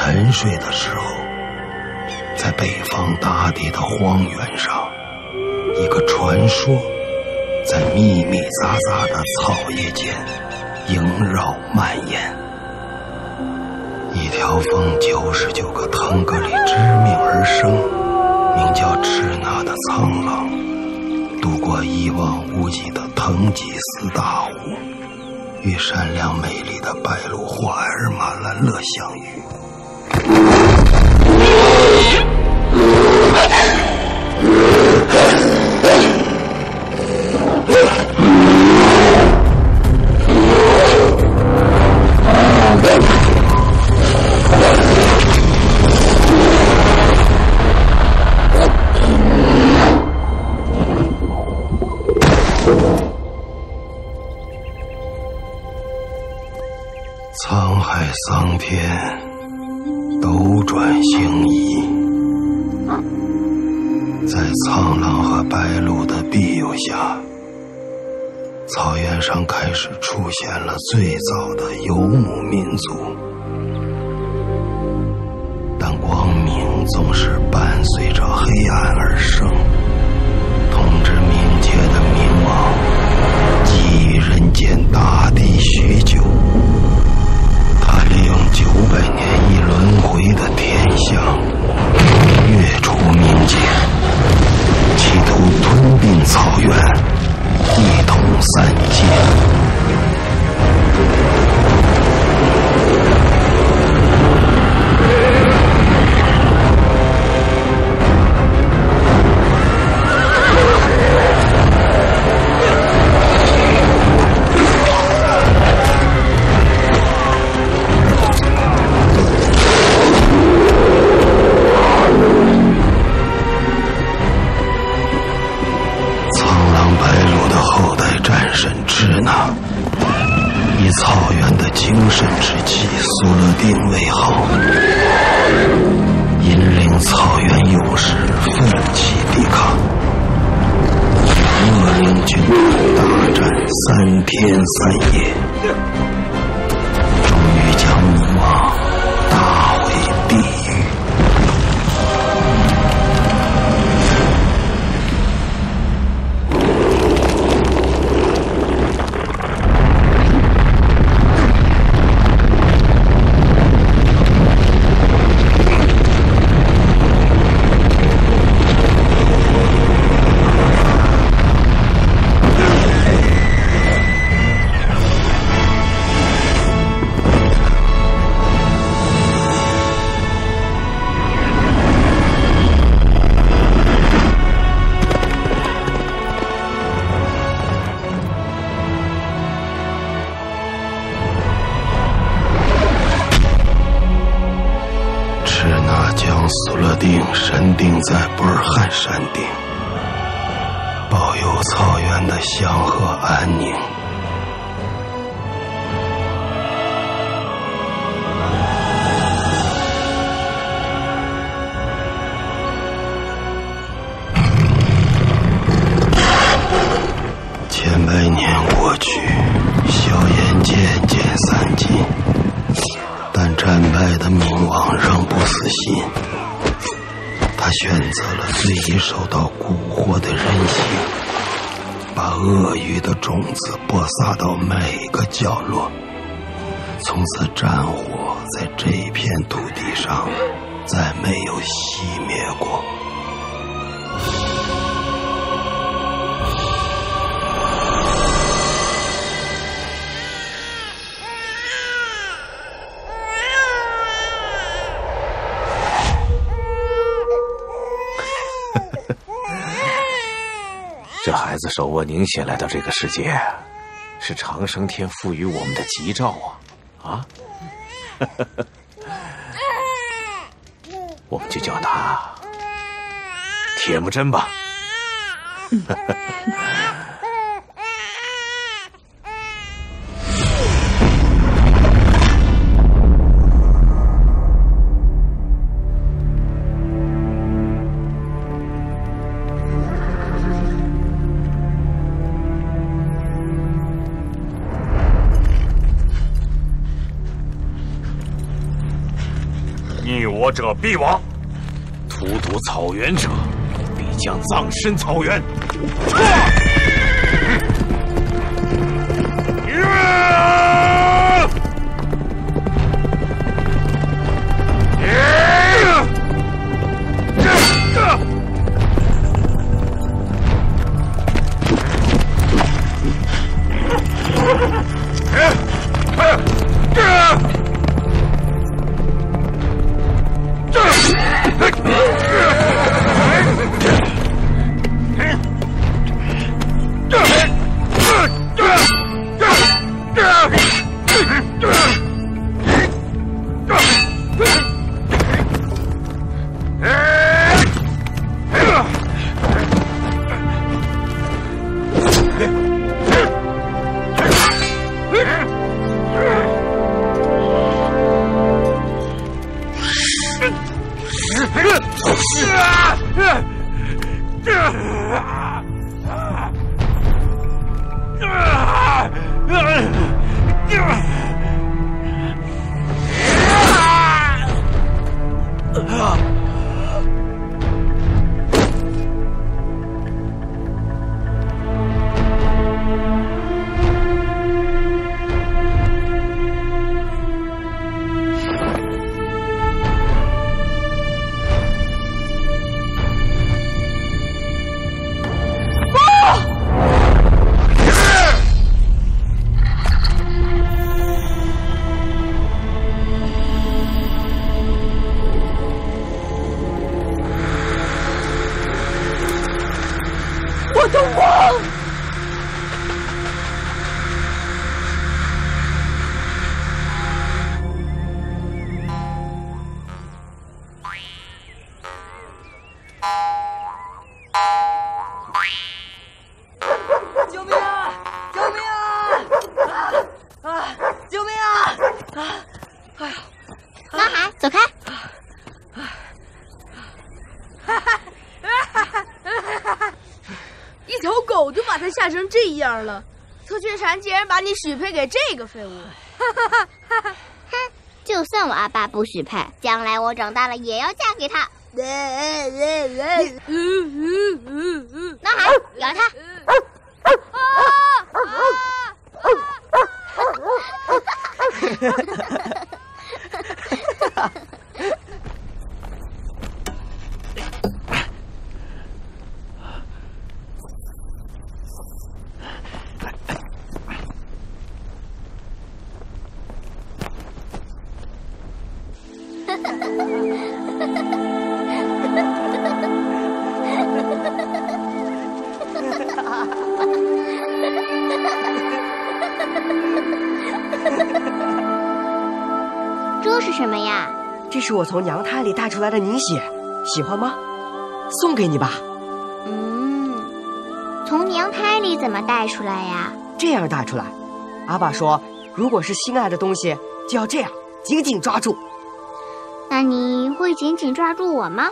沉睡的时候，在北方大地的荒原上，一个传说在密密匝匝的草叶间萦绕蔓延。一条奉99个腾格里之命而生，名叫赤那的苍狼，度过一望无际的腾吉斯大湖，与善良美丽的白鹭霍埃尔马兰勒相遇。沧海桑田，斗转星移，在苍狼和白鹭的庇佑下，草原上开始出现了最早的游牧民族。但光明总是伴随着黑暗而生，统治冥界的冥王觊觎人间大地许久，他利用900年一轮回的天象跃出冥界，企图吞并草原，一统三界。以草原的精神之气苏勒定为号，引领草原勇士奋起抵抗，恶灵军队大战3天3夜，终于将冥王打回地狱。神定在布尔汉山顶，保佑草原的祥和安宁。千百年过去，硝烟渐渐散尽，但战败的冥王仍不死心。他选择了最易受到蛊惑的人性，把恶欲的种子播撒到每个角落，从此战火在这片土地上再没有熄灭过。 这孩子手握凝血来到这个世界，是长生天赋予我们的吉兆啊！我们就叫他铁木真吧。 逆我者必亡。 荼毒草原者，必将葬身草原。 吓成这样了，特权蝉竟然把你许配给这个废物！ 哼，就算我阿爸不许配，将来我长大了也要嫁给他。男孩，咬他！这是什么呀？ 这是我从娘胎里带出来的凝血，喜欢吗？送给你吧。 从娘胎里怎么带出来呀？ 这样带出来。阿爸说，如果是心爱的东西，就要这样紧紧抓住。 那你会紧紧抓住我吗？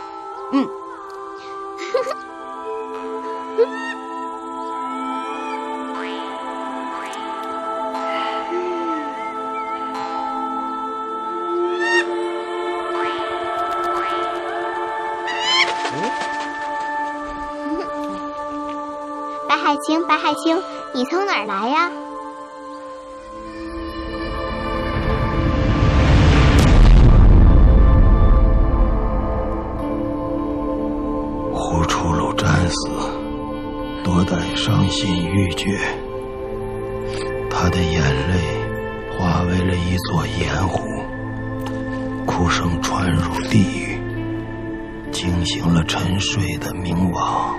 白海清，你从哪儿来呀？ 呼出路战死，多带伤心欲绝。他的眼泪化为了一座盐湖，哭声传入地狱，惊醒了沉睡的冥王。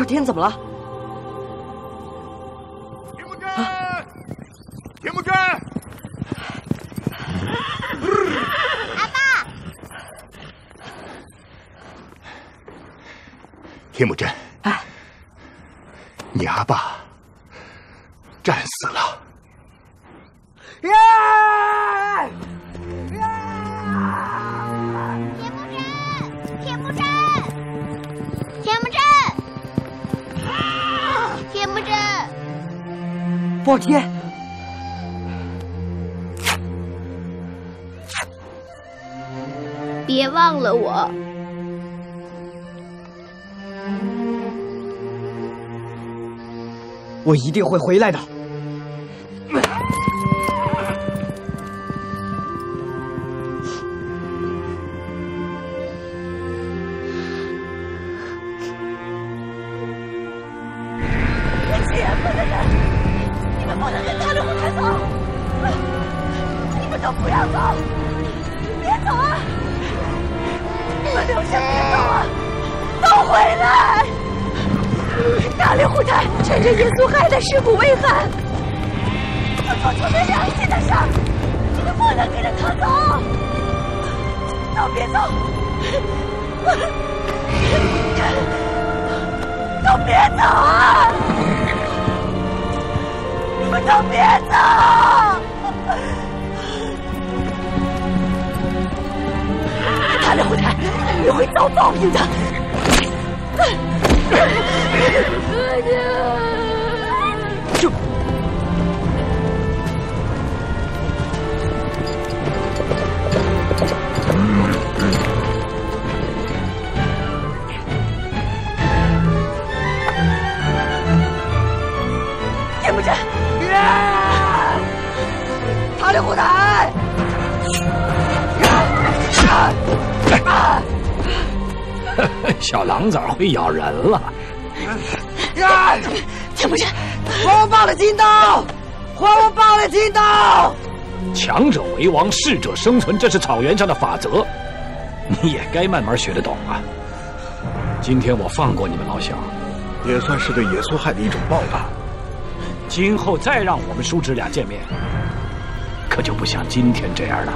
天怎么了？ 铁木真，铁木真， 阿爸， 铁木真， 哎， 你阿爸战死了。 铁木真，铁木真， 抱歉， 别忘了我。 我一定会回来的。 趁着耶稣害的尸骨未寒，我做出没良心的事儿，你们不能跟着他走，都别走，都别走啊！你们都别走！他的后台，你会遭报应的。 就铁木真， 他的后台！ 小狼崽会咬人了。 铁木真， 还我爸的金刀！还我爸的金刀！ 强者为王，适者生存，这是草原上的法则，你也该慢慢学得懂啊。今天我放过你们老小， 也算是对耶稣害的一种报答。 今后再让我们叔侄俩见面，可就不像今天这样了。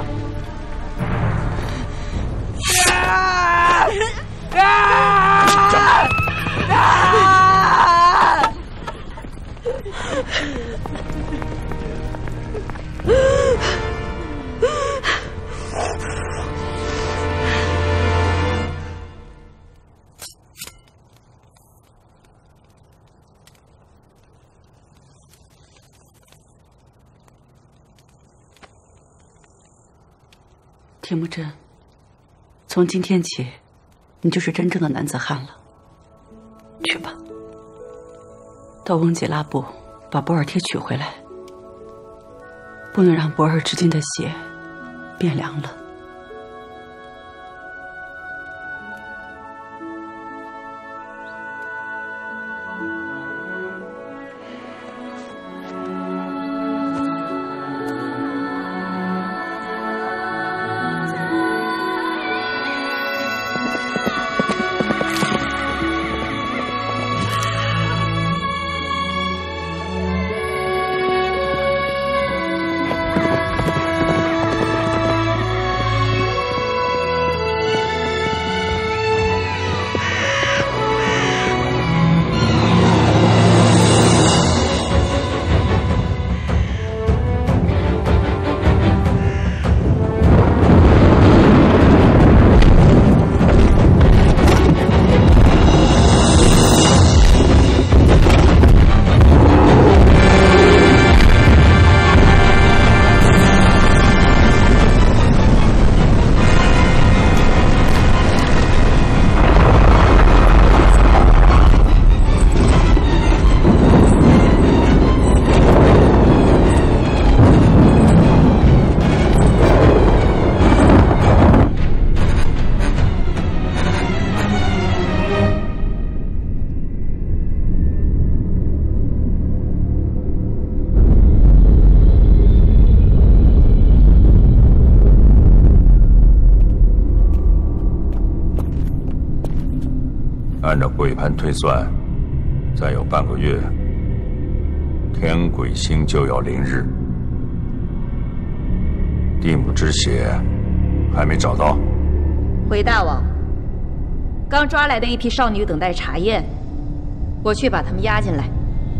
铁木真，从今天起，你就是真正的男子汉了。去吧，到翁吉拉部把博尔贴取回来，不能让博尔至今的血变凉了。 按照鬼盘推算， 再有半个月，天鬼星就要临日。地母之血还没找到。 回大王，刚抓来的一批少女等待查验，我去把她们押进来。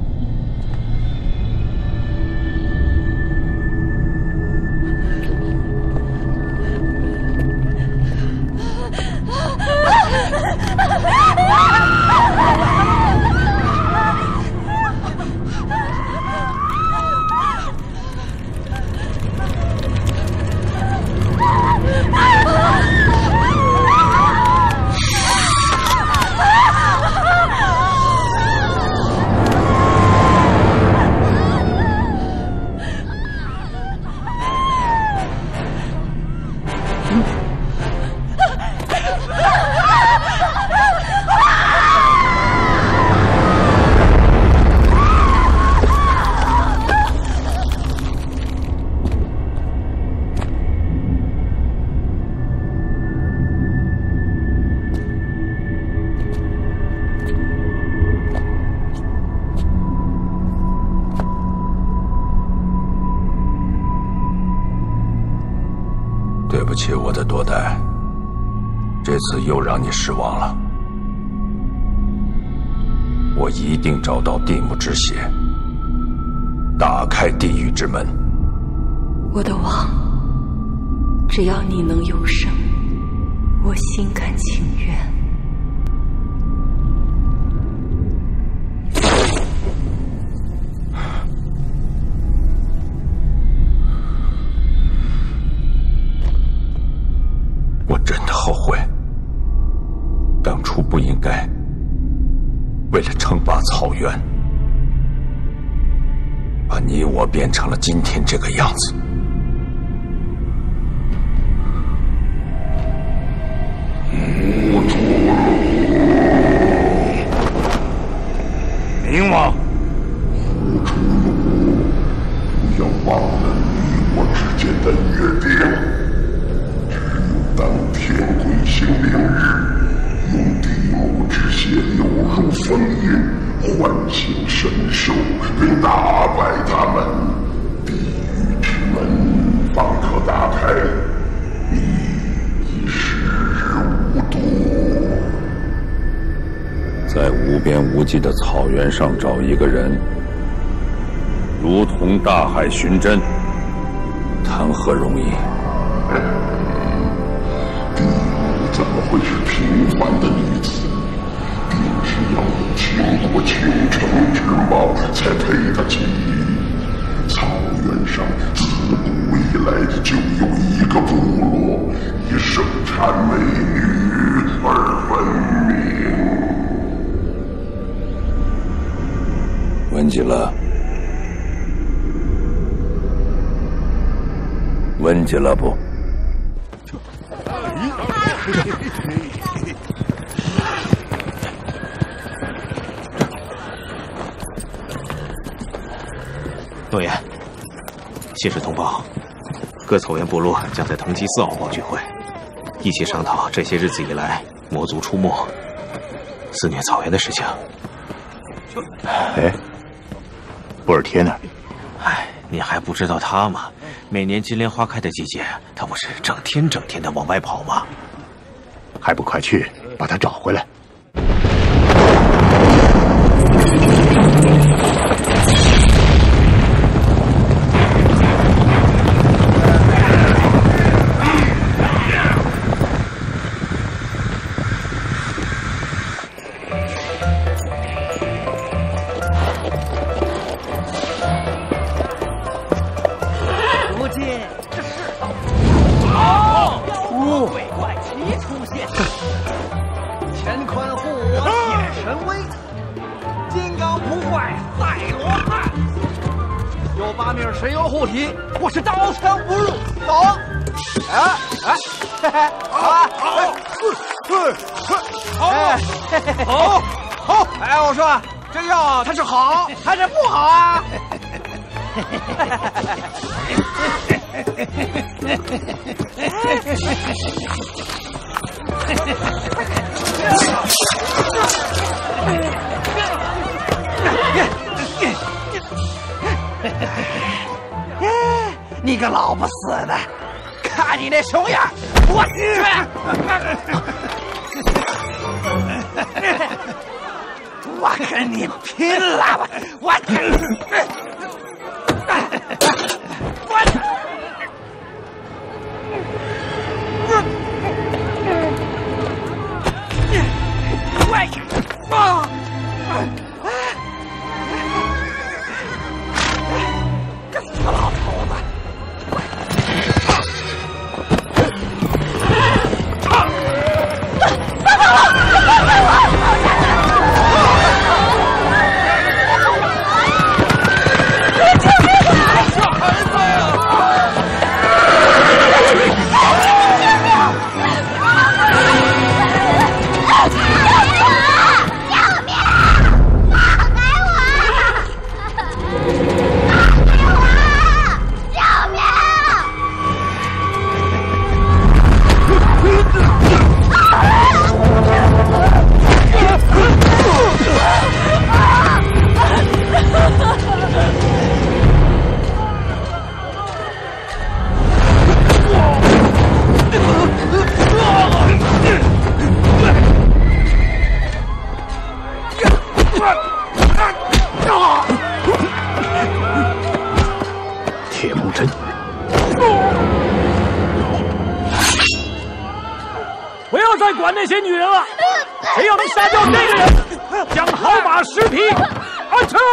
对不起，我的多代，这次又让你失望了。我一定找到地母之血，打开地狱之门。 我的王，只要你能永生，我心甘情愿。 我真的后悔，当初不应该为了称霸草原，把你我变成了今天这个样子。 我错了，冥王，付出了，不要忘了你我之间的约定。当天鬼星临日，用地母之血流入封印，唤醒神兽，并打败他们，地狱之门方可打开。你已时日无多。 在无边无际的草原上找一个人，如同大海寻针，谈何容易？ 怎么会是平凡的女子？定是要有倾国倾城之貌才配得起。草原上自古以来就有一个部落以生产美女而闻名。 闻几了？闻几了不？ 诺言，谢氏通报，各草原部落将在藤吉4号堡聚会，一起商讨这些日子以来魔族出没、肆虐草原的事情。 哎，布尔贴呢？ 哎，你还不知道他吗？每年金莲花开的季节，他不是整天的往外跑吗？ 还不快去把他找回来！ 如今这世道鬼怪齐出现，乾坤护我显神威，金刚不坏赛罗汉，有8名神游护体，我是刀枪不入。走！好！哎，我说这药它是好还是不好啊？ 你个老不死的！看你那熊样，我去！我跟你拼了！我死老头子！ 铁木真，不要再管那些女人了。谁要能杀掉这个人，将好马尸体安城。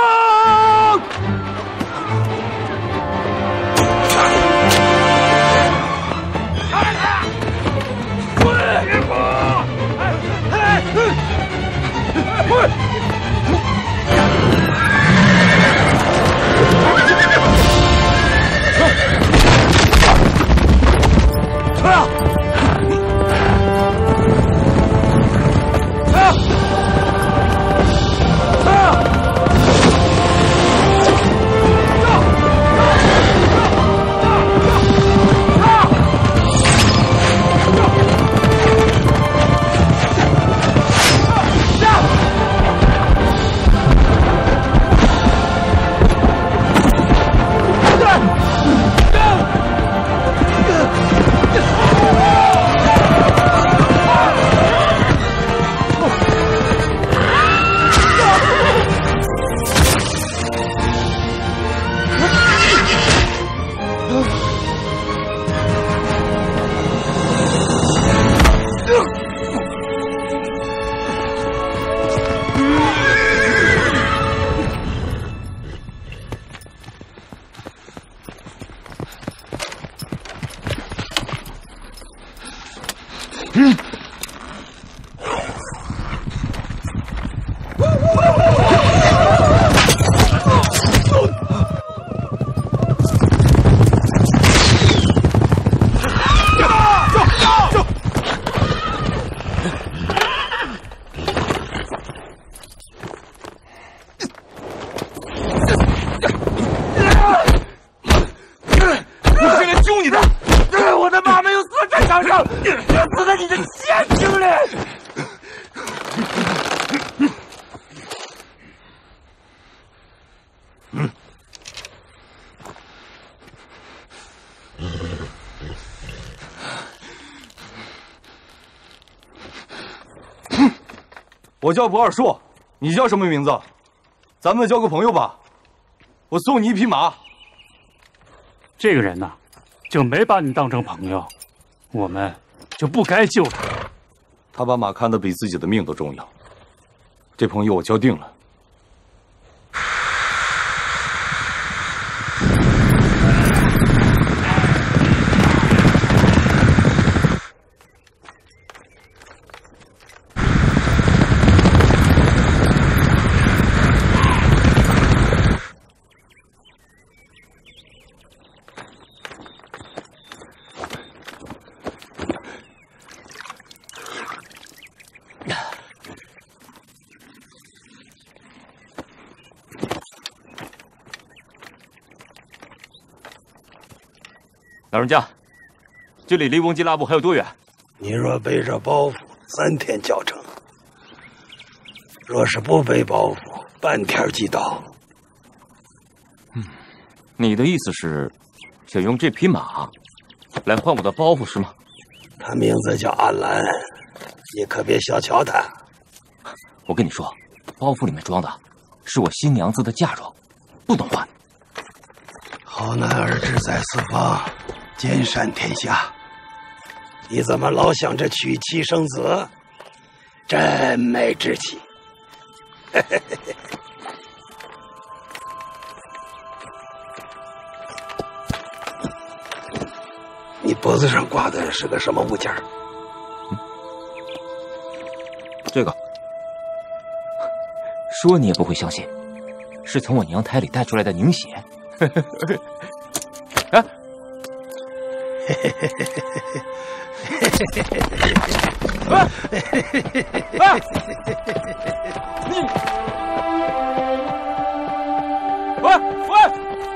我叫博尔硕，你叫什么名字？咱们交个朋友吧。我送你一匹马。 这个人呐，就没把你当成朋友，我们就不该救他。 他把马看得比自己的命都重要。这朋友我交定了。 老人家，这里离翁吉拉布还有多远？ 你若背着包袱，3天脚程；若是不背包袱，半天即到。 你的意思是， 想用这匹马来换我的包袱是吗？ 他名字叫安澜，你可别小瞧他。 我跟你说，包袱里面装的是我新娘子的嫁妆，不能换。 好男儿志在四方，兼善天下。你怎么老想着娶妻生子？真没志气。你脖子上挂的是个什么物件？ 这个，说你也不会相信，是从我娘胎里带出来的凝血。啊！你，喂！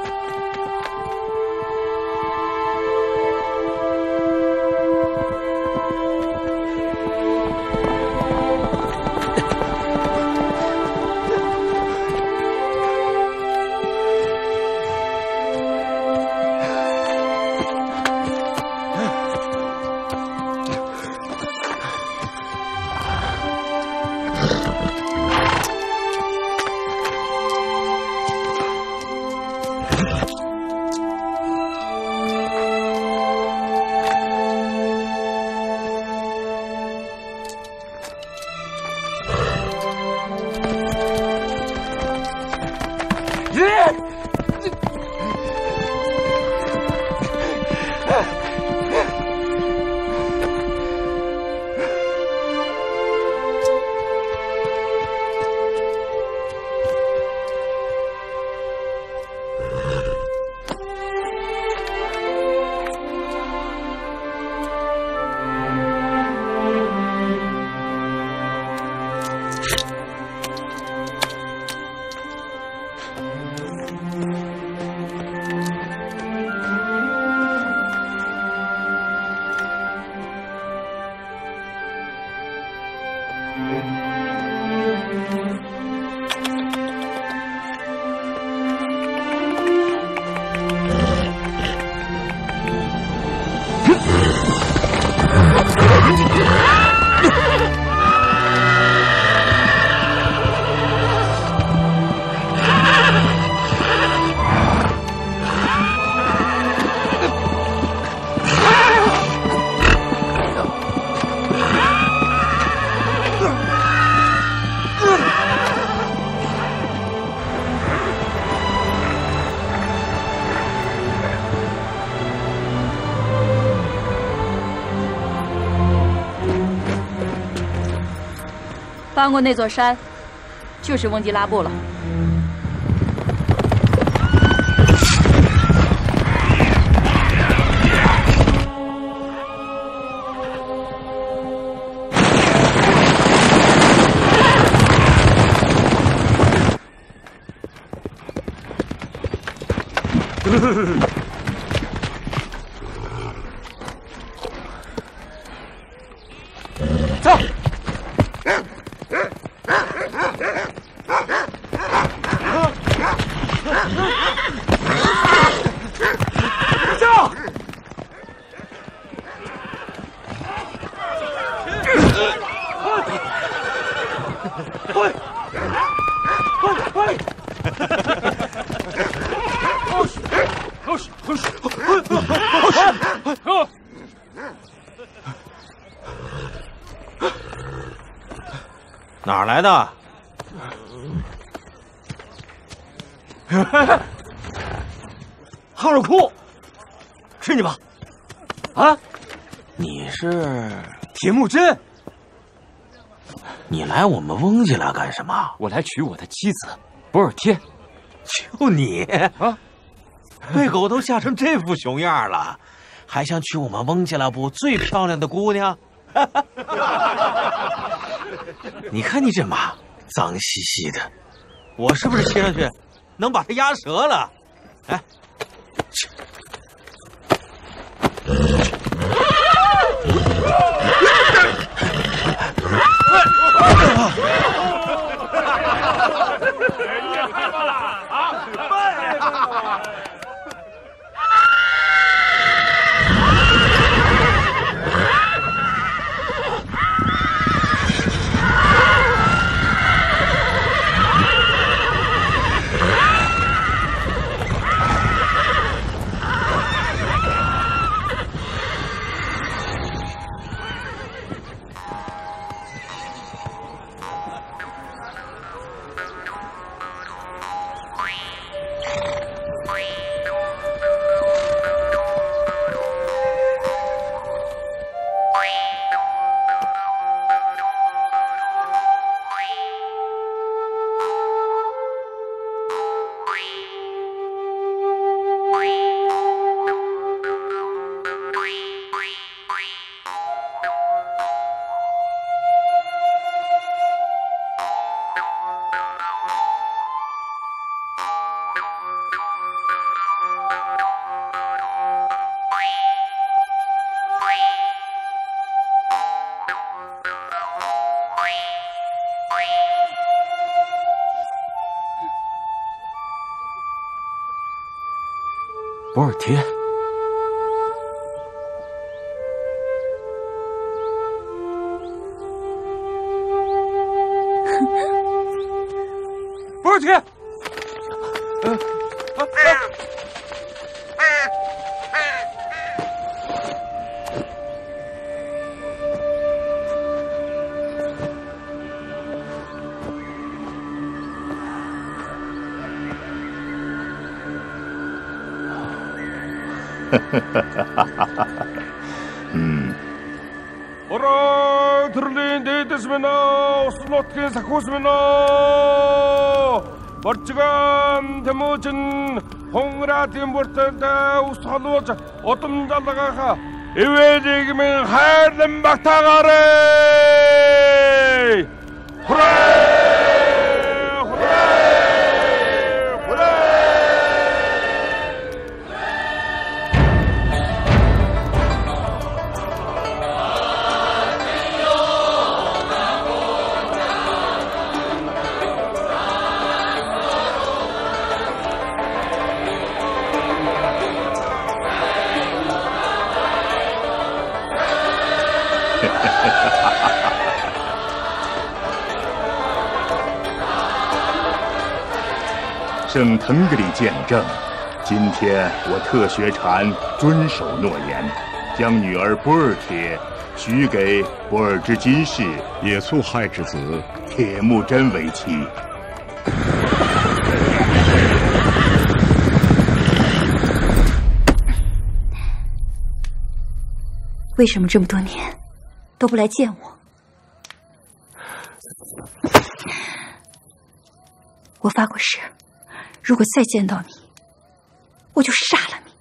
翻过那座山，就是翁吉拉布了。 走。 哪儿来的？ 哈尔库，是你吧？啊， 你是铁木真？ 你来我们翁家来干什么？ 我来娶我的妻子博尔贴。 就你啊，被狗都吓成这副熊样了，还想娶我们翁家拉部最漂亮的姑娘？你看你这马脏兮兮的，我是不是骑上去能把它压折了？哎， 博尔贴， 博尔贴， Ora, 들린 데이트스면나, 스노트킨 사코스면나, 멀찌감 대모진 홍라팀 볼텐다 우선우자 어떤 달라가가 이외지기면 하얀 막타가래. 후레! 圣腾格里见证，今天我特学禅遵守诺言，将女儿波尔铁许给博尔之金氏野速亥之子铁木真为妻。 为什么这么多年都不来见我？我发过誓，如果再见到你，我就杀了你。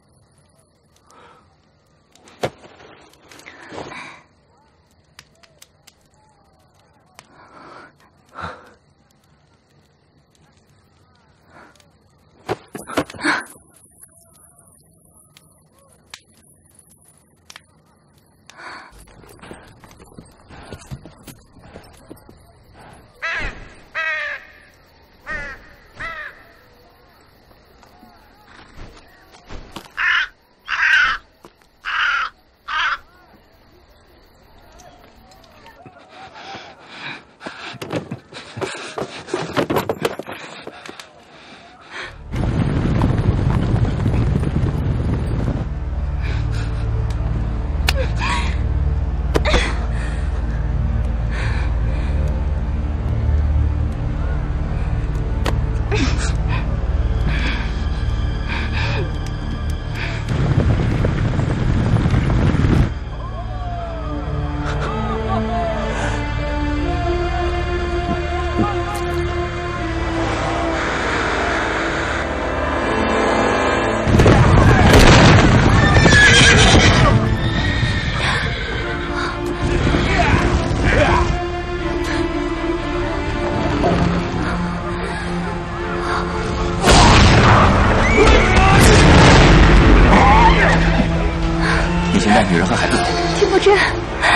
女人和孩子走。 听不真。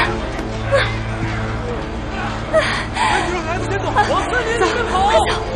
孩子先走，往森林里面跑。 快走！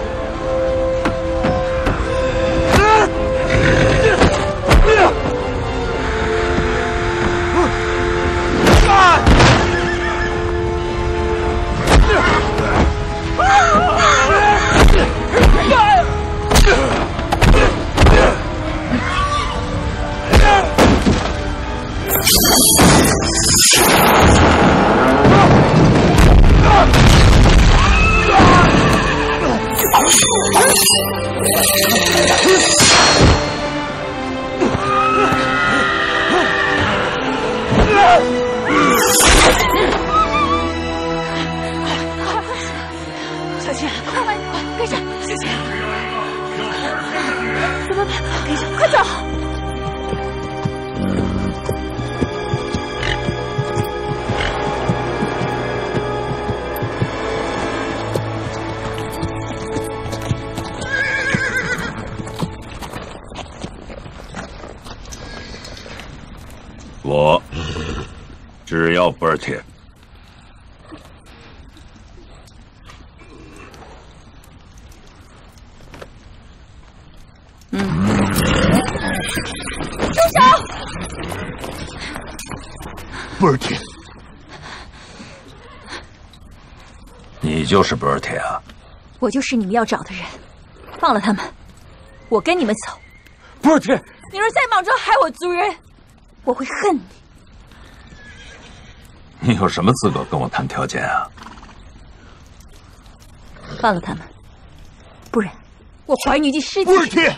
小青，快快跟上！谢谢。怎么办？跟上，快走！ 我只要博尔铁。 博尔铁， 你就是博尔铁啊？ 我就是你们要找的人，放了他们，我跟你们走。 博尔铁， 你若再莽撞害我族人，我会恨你。 你有什么资格跟我谈条件啊？ 放了他们，不然我怀女祭尸体。 博尔铁。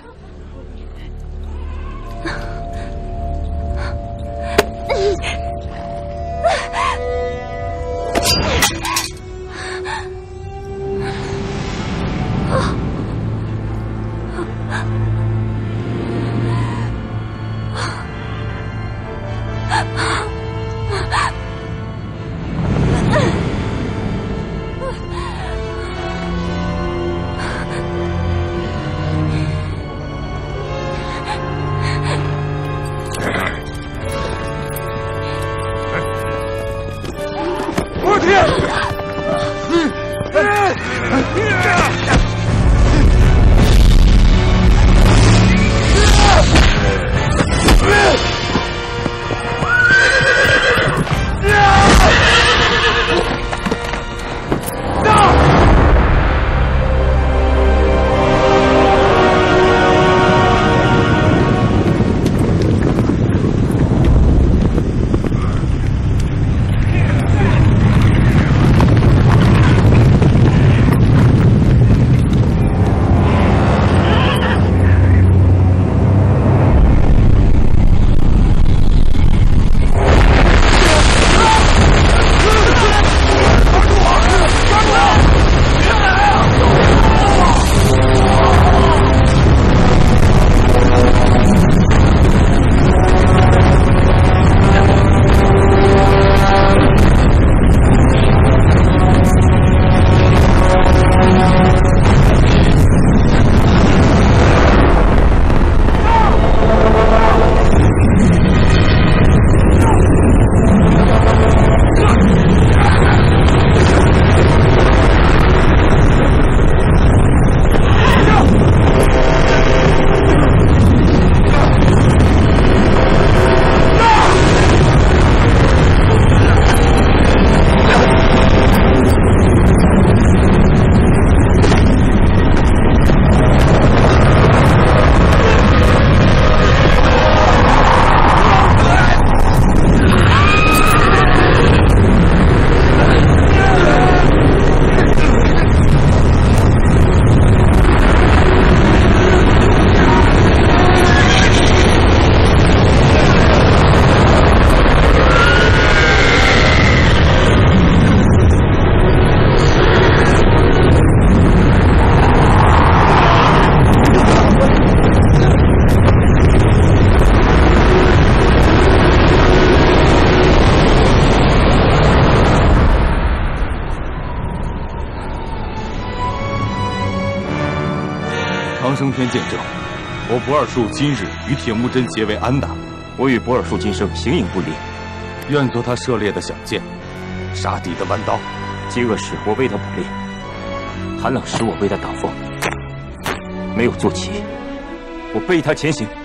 长生天见证，我不二术今日与铁木真结为安达， 我与不二术今生形影不离。 愿做他射猎的小箭，杀敌的弯刀。 饥饿时我为他捕猎，寒冷时我为他挡风。没有坐骑，我背他前行。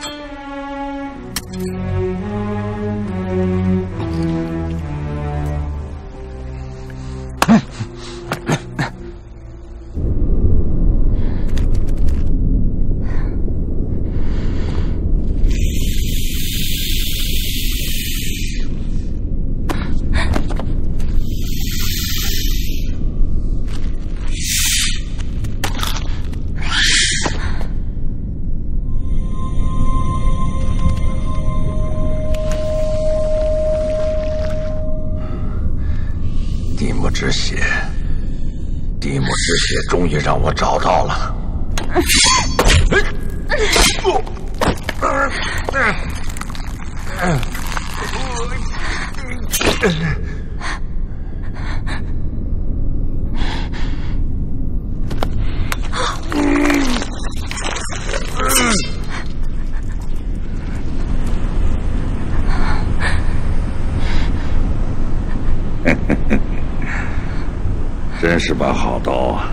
地母之血终于让我找到了。真是把好刀啊！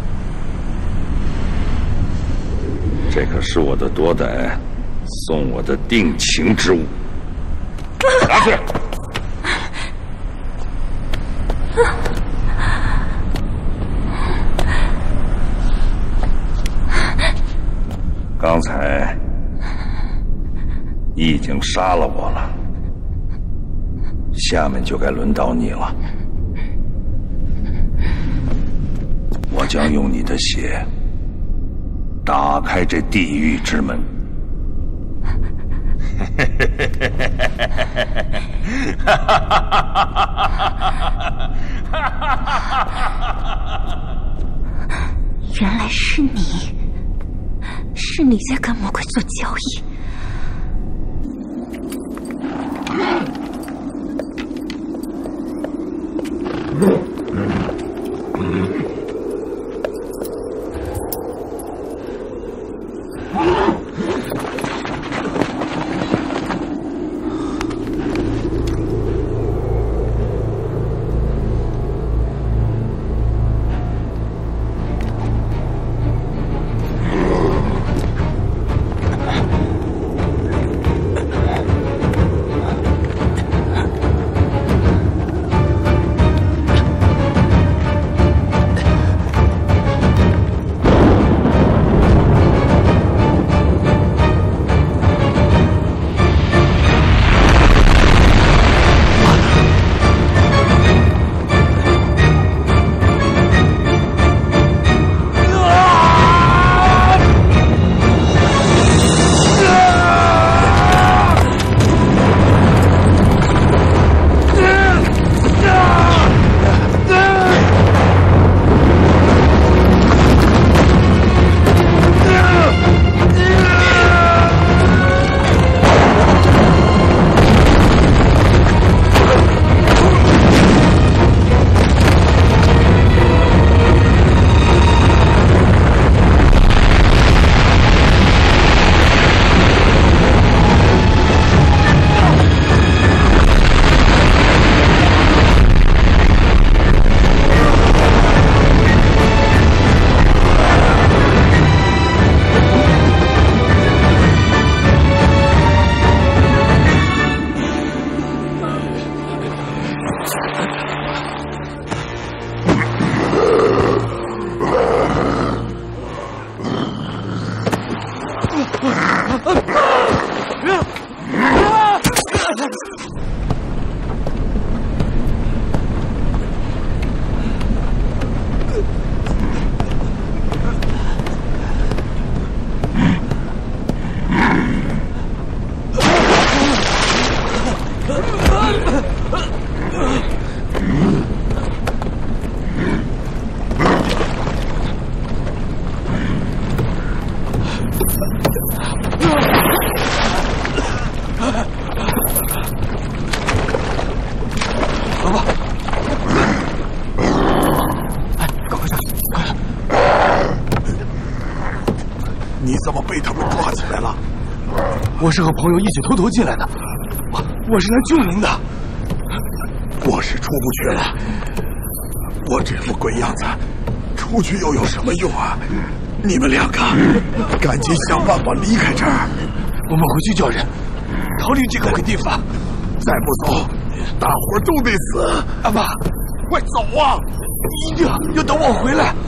这可是我的多歹送我的定情之物，拿去。 刚才你已经杀了我了，下面就该轮到你了。我将用你的血打开这地狱之门。 原来是你，是你在跟魔鬼做交易。 我是和朋友一起偷偷进来的，我是来救您的。 我是出不去了，我这副鬼样子，出去又有什么用啊？你们两个赶紧想办法离开这儿。 我们回去叫人，逃离这个鬼地方。 再不走，大伙儿都得死。 阿爸， 快走啊！ 一定要等我回来。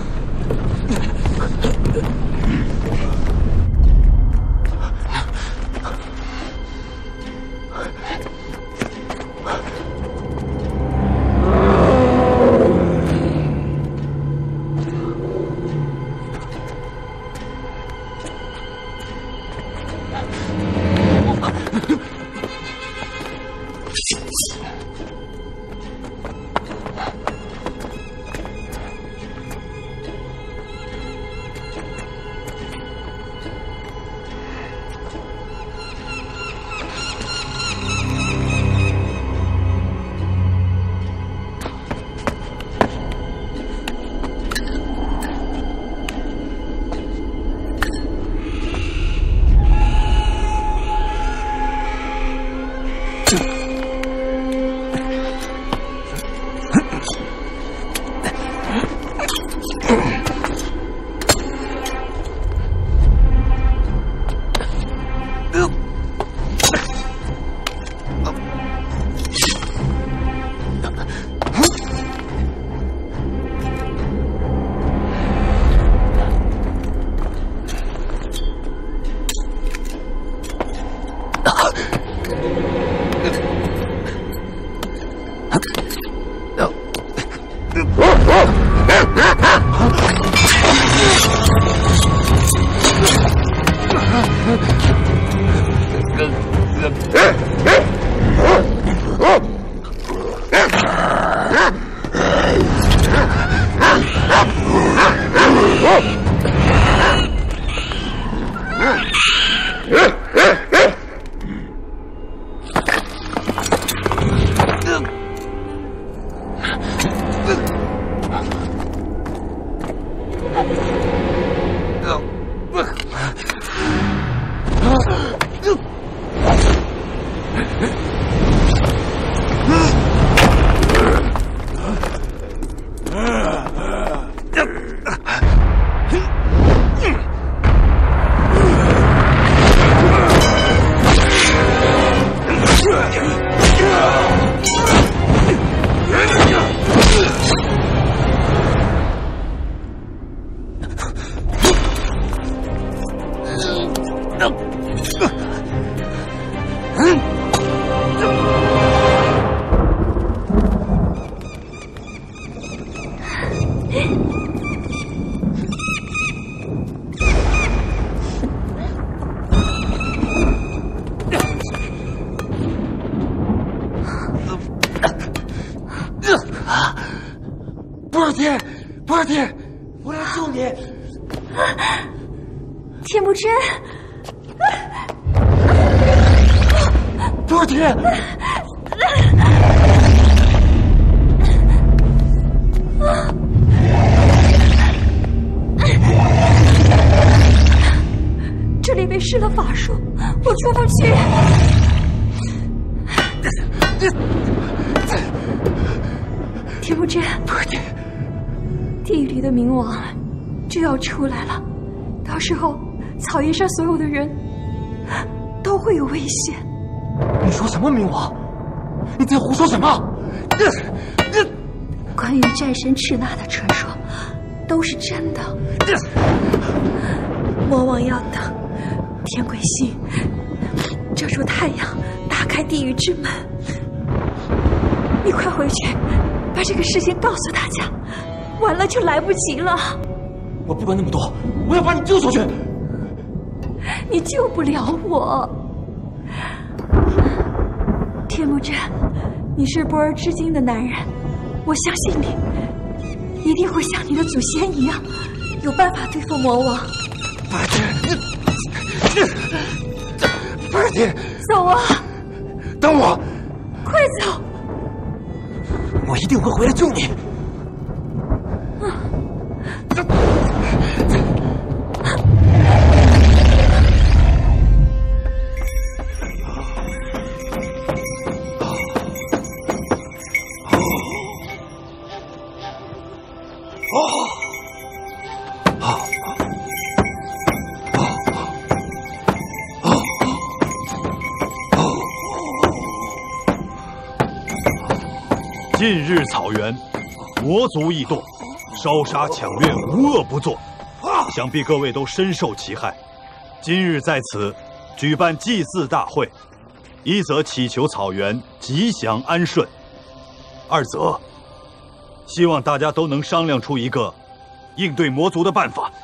不二天，我来救你。 田木真， 不二天， 这里被施了法术，我出不去。田木真， 不二天。 地狱里的冥王就要出来了，到时候草原上所有的人都会有危险。 你说什么冥王？你在胡说什么？ 关于战神赤纳的传说都是真的。魔王要等天鬼星遮住太阳，打开地狱之门。你快回去把这个事情告诉大家，晚了就来不及了。 我不管那么多，我要把你救出去。 你救不了我，天目真，你是波尔之精的男人，我相信你一定会像你的祖先一样，有办法对付魔王。 不二天， 走啊！ 等我， 快走！ 我一定会回来救你。 近日草原，魔族异动，烧杀抢掠，无恶不作，想必各位都深受其害。今日在此举办祭祀大会，一则祈求草原吉祥安顺，二则希望大家都能商量出一个应对魔族的办法。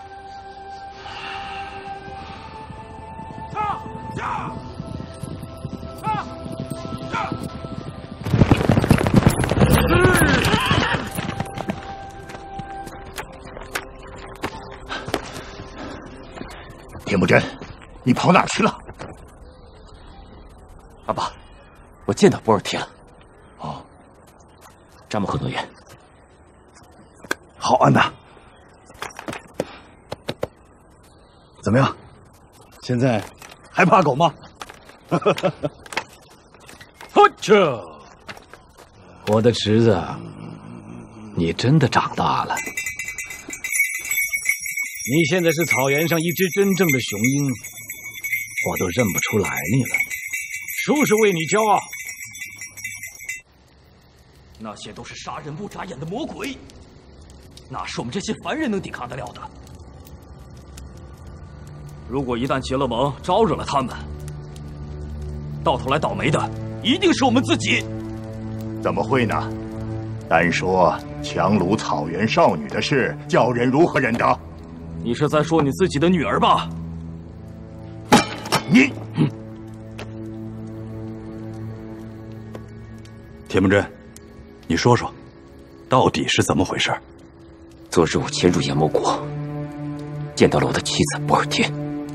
田木真，你跑哪去了？ 阿爸，我见到波尔铁了。 哦， 扎木合诺言。 好，安娜。怎么样？现在还怕狗吗？ 呵切！我的侄子，你真的长大了。你现在是草原上一只真正的雄鹰，我都认不出来你了。叔叔为你骄傲。 那些都是杀人不眨眼的魔鬼，哪是我们这些凡人能抵抗得了的？如果一旦结了盟，招惹了他们，到头来倒霉的一定是我们自己。 怎么会呢？单说强掳草原少女的事，叫人如何忍得？ 你是在说你自己的女儿吧？ 你， 田木真，你说说，到底是怎么回事？ 昨日我潜入炎魔国，见到了我的妻子波尔天。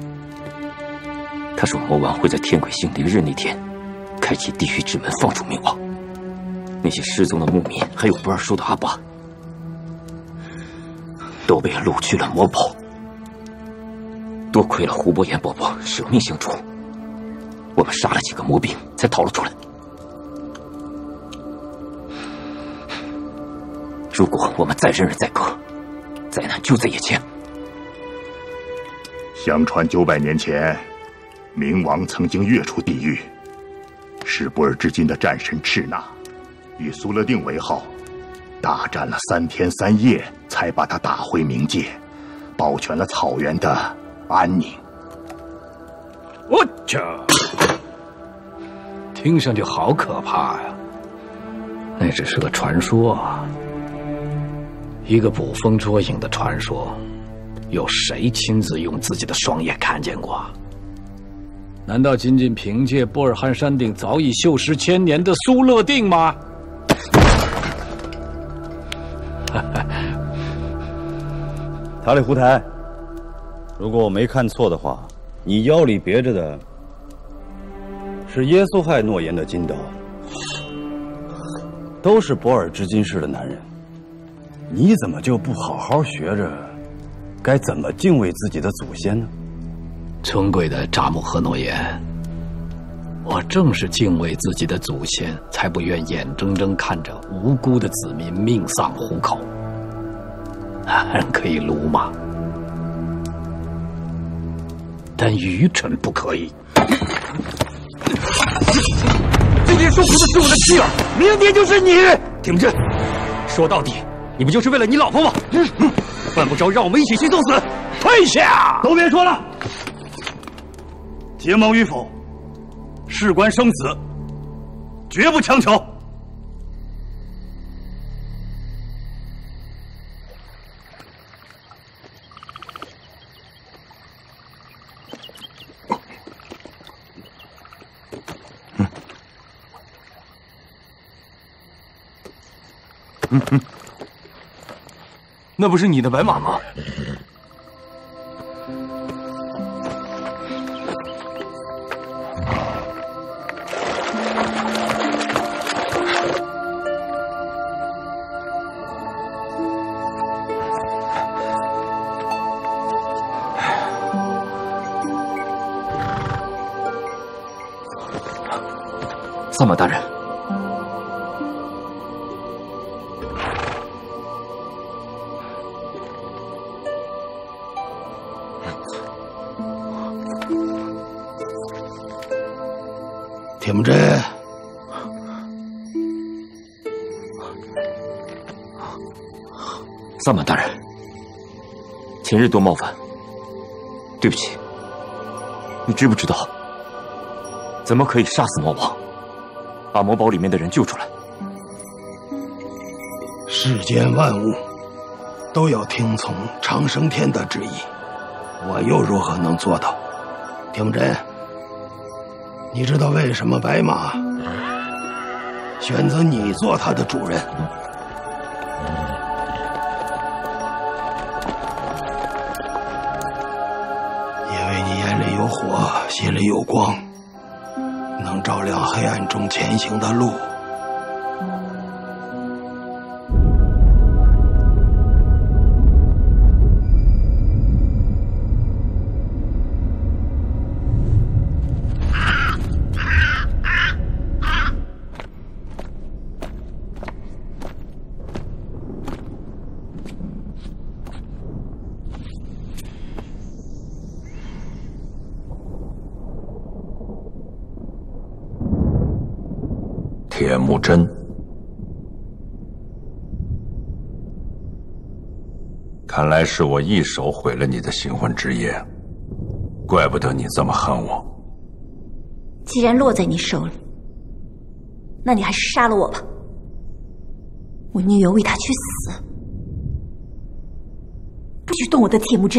他说魔王会在天鬼星凌日那天，开启地狱之门，放逐冥王。那些失踪的牧民，还有不二叔的阿爸， 都被掳去了魔堡。多亏了胡伯言伯伯舍命相助，我们杀了几个魔兵，才逃了出来。如果我们再忍忍再割，灾难就在眼前。 相传900年前，冥王曾经跃出地狱，是不尔之金的战神赤纳与苏勒定为号，大战了3天3夜，才把他打回冥界，保全了草原的安宁。 我去，听上去好可怕呀！那只是个传说啊，一个捕风捉影的传说，有谁亲自用自己的双眼看见过？难道仅仅凭借波尔汉山顶早已锈蚀1000年的苏勒定吗？ 塔里胡台，如果我没看错的话，你腰里别着的是耶稣害诺言的金刀，都是博尔之金氏的男人，你怎么就不好好学着该怎么敬畏自己的祖先呢？ 尊贵的扎姆赫诺言，我正是敬畏自己的祖先，才不愿眼睁睁看着无辜的子民命丧虎口。人可以鲁莽，但愚蠢不可以。 今天受苦的是我的妻儿，明天就是你。听着，说到底，你不就是为了你老婆吗？犯不着让我们一起去送死。 退下！ 都别说了，结盟与否，事关生死，绝不强求。 那不是你的白马吗？ 萨满大人， 铁木真， 萨满大人，前日多冒犯，对不起。你知不知道，怎么可以杀死魔王，把魔堡里面的人救出来？ 世间万物都要听从长生天的旨意，我又如何能做到？铁木真，你知道为什么白马选择你做他的主人？因为你眼里有火，心里有光，能照亮黑暗中前行的路。 铁木真，看来是我一手毁了你的新婚之夜，怪不得你这么恨我。 既然落在你手里，那你还是杀了我吧，我宁愿为他去死，不许动我的铁木真。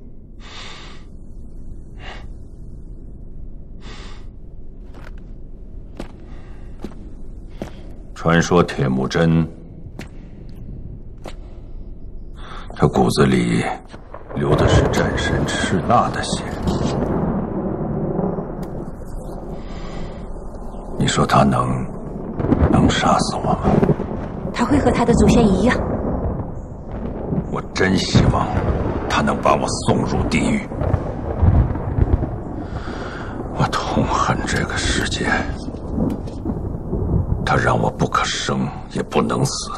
传说铁木真，他骨子里流的是战神赤纳的血。你说他能杀死我吗？ 他会和他的祖先一样。 我真希望他能把我送入地狱。我痛恨这个世界，它让我不可生也不能死，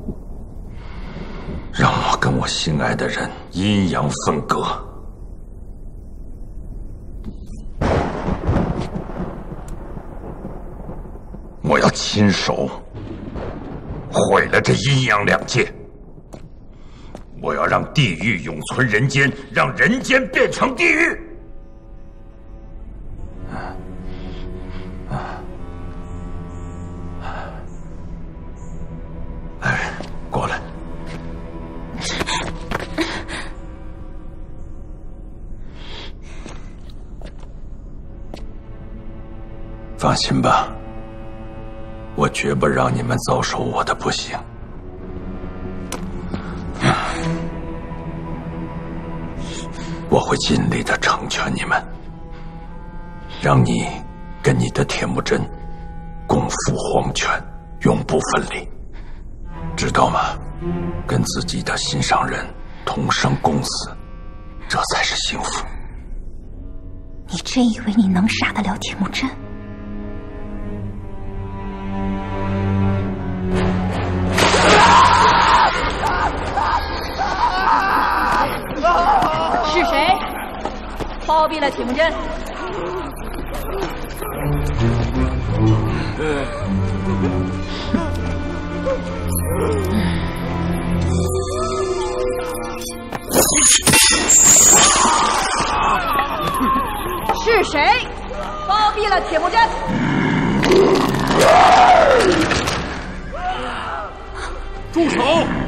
让我跟我心爱的人阴阳分割。我要亲手毁了这阴阳两界。我要让地狱永存人间，让人间变成地狱。哎，过来。放心吧，我绝不让你们遭受我的不幸。我会尽力的成全你们，让你跟你的铁木真共赴黄泉，永不分离，知道吗？跟自己的心上人同生共死，这才是幸福。 你真以为你能杀得了铁木真？ 是谁包庇了铁木真？是谁包庇了铁木真？ 住手！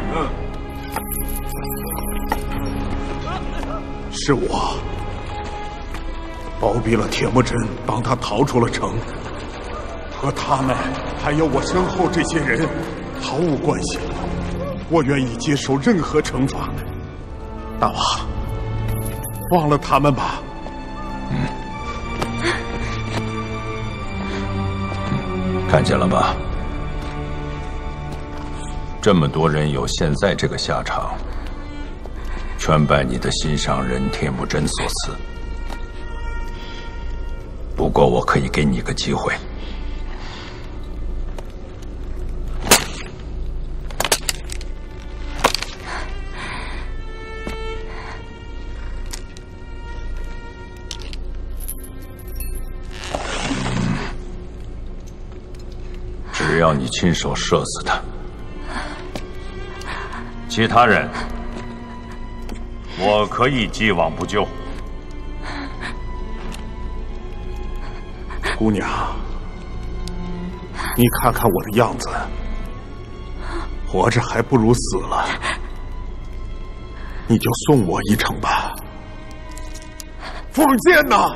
是我包庇了铁木真，帮他逃出了城，和他们还有我身后这些人毫无关系。我愿意接受任何惩罚。大王，忘了他们吧。 看见了吧？这么多人有现在这个下场，全拜你的心上人铁木真所赐。不过我可以给你个机会，只要你亲手射死他。其他人，我可以既往不咎。 姑娘，你看看我的样子，活着还不如死了。你就送我一程吧。凤剑呢？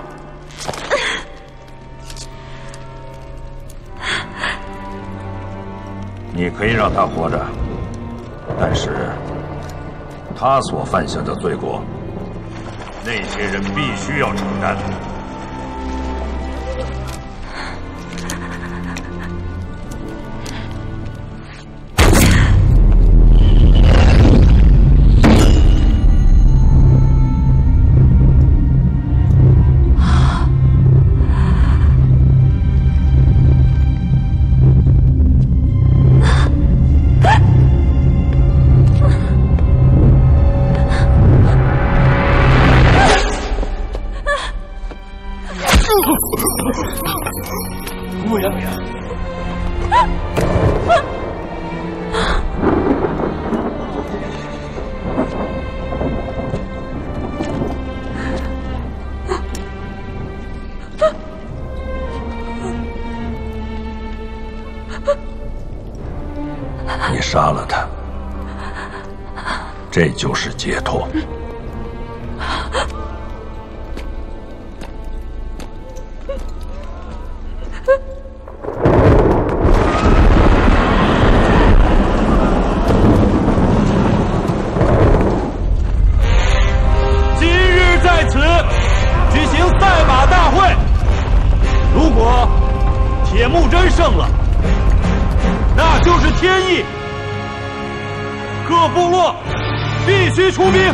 你可以让他活着，但是他所犯下的罪过，那些人必须要承担。你杀了他，这就是解脱。 今日在此举行赛马大会，如果铁木真胜了，那就是天意。各部落必须出兵。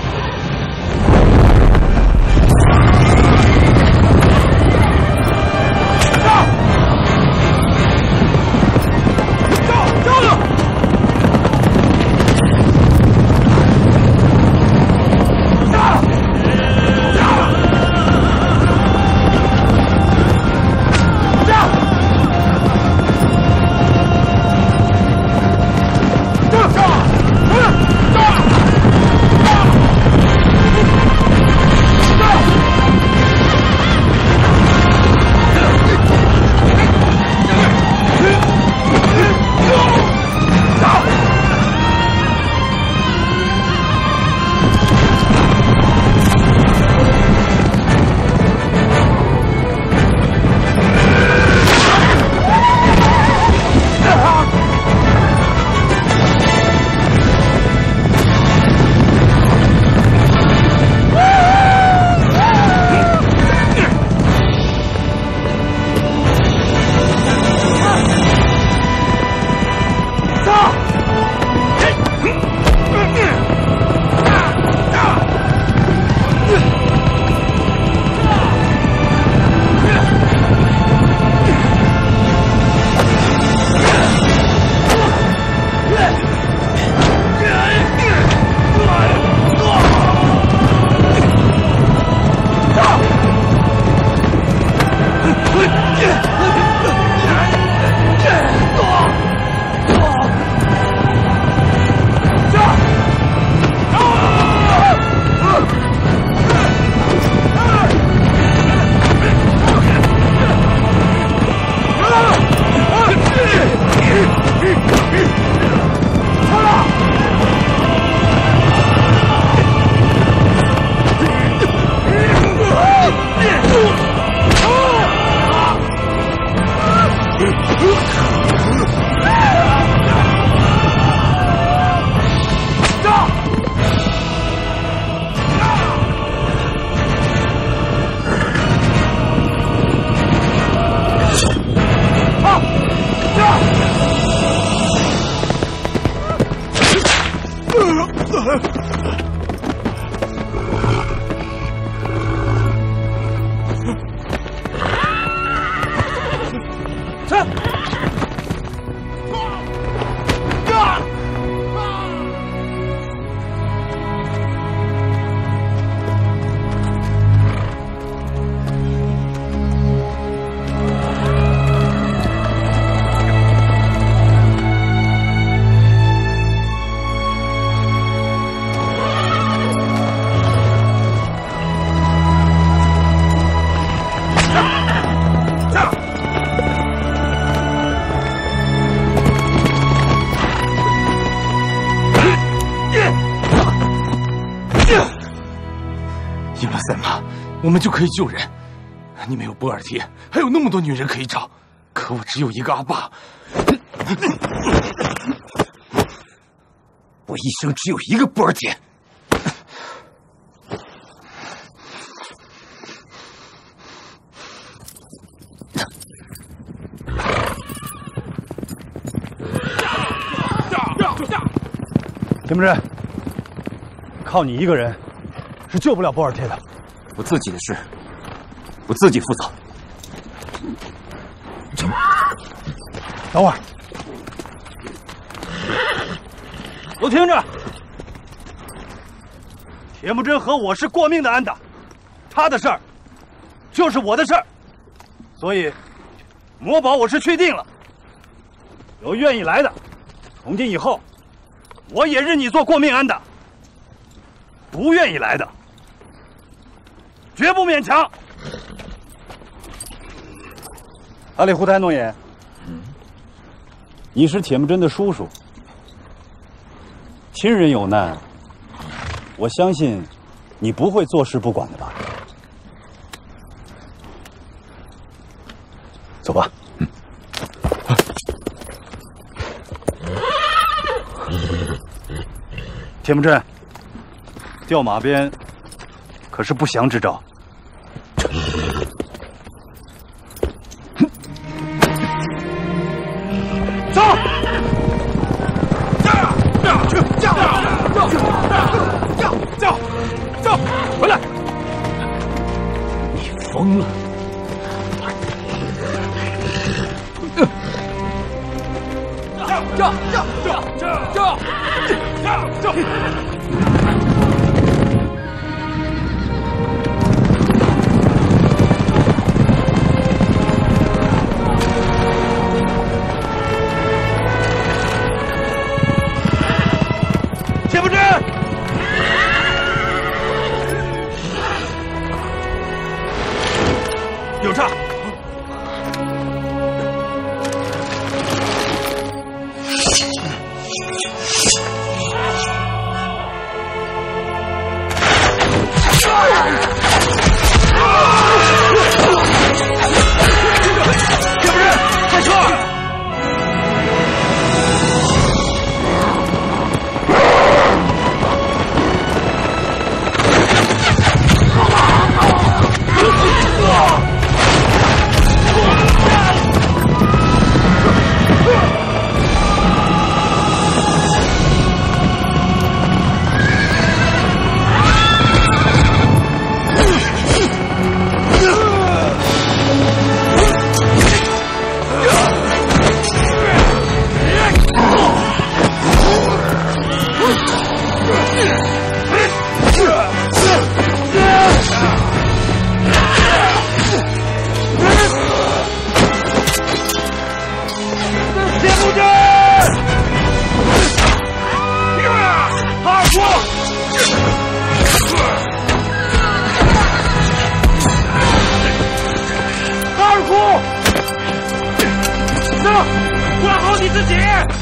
我们就可以救人。你没有波尔贴，还有那么多女人可以找，可我只有一个阿爸。我一生只有一个波尔贴。 田木真，靠你一个人是救不了波尔贴的。 我自己的事，我自己负责。 等会儿，都听着，铁木真和我是过命的安打，他的事儿就是我的事儿，所以魔堡我是确定了。有愿意来的，从今以后，我也认你做过命安打；不愿意来的，绝不勉强。阿里胡台诺言，你是铁木真的叔叔，亲人有难，我相信你不会坐视不管的吧？走吧。铁木真，调马鞭可是不祥之兆。走！ 回来！你疯了！ 铁不真，有诈！管好你自己！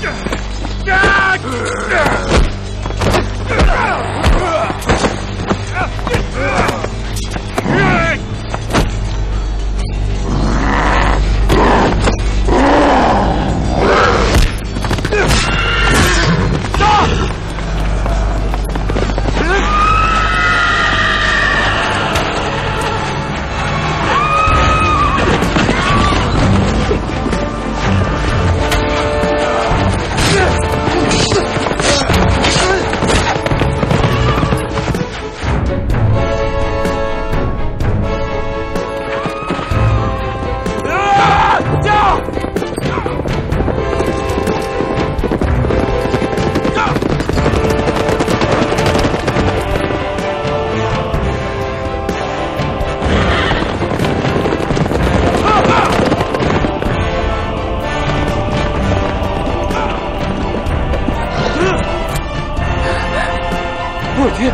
布尔提，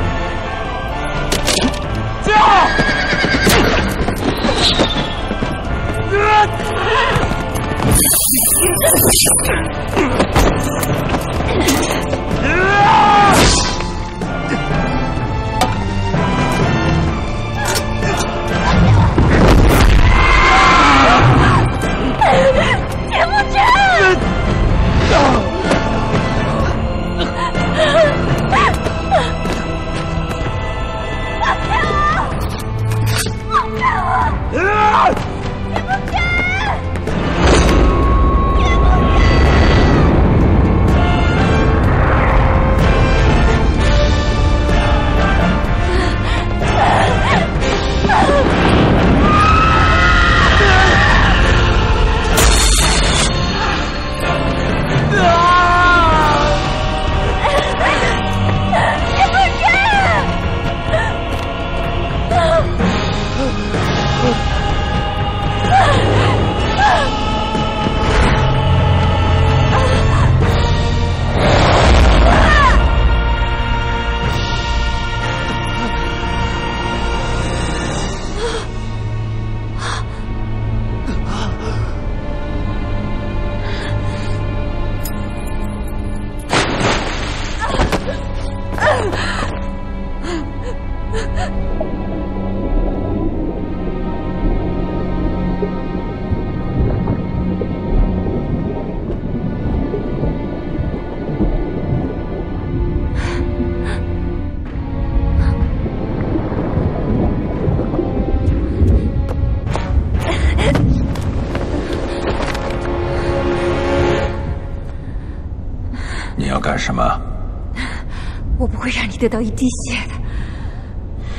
你要干什么？ 我不会让你得到一滴血的。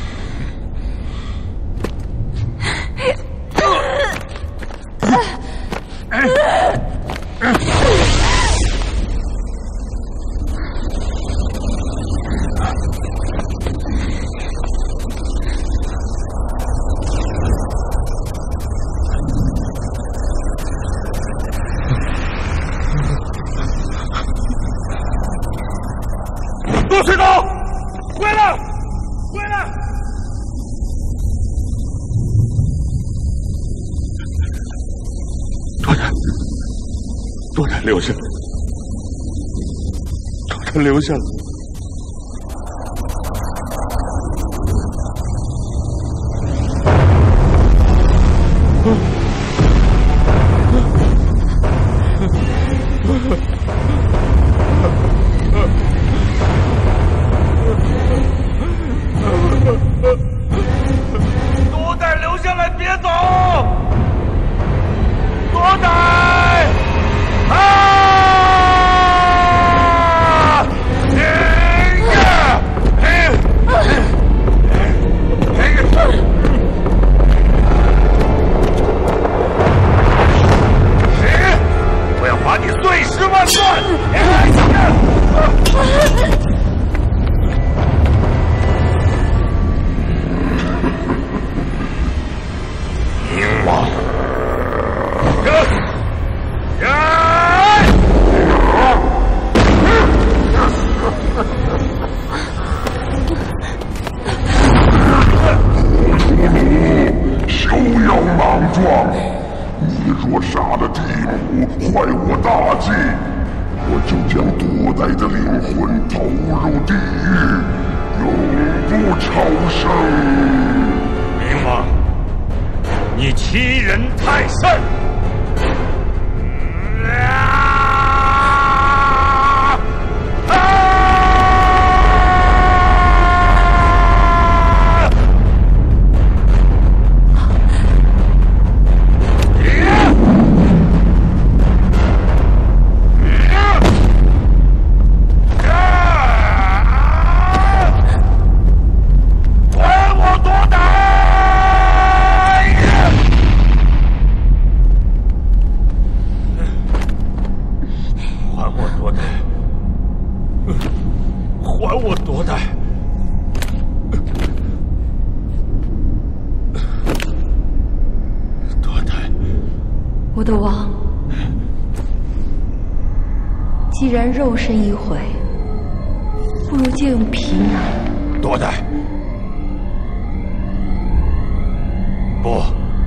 留下，把他留下来。 多带留下来，别走！多带！啊！我要把你碎尸万段！ 冥王，休要莽撞！你若杀了地母，坏我大计，我就将多代的灵魂投入地狱，永不超生。 冥王，你欺人太甚！ 我的王，既然肉身已毁，不如借用皮囊。 多代，不，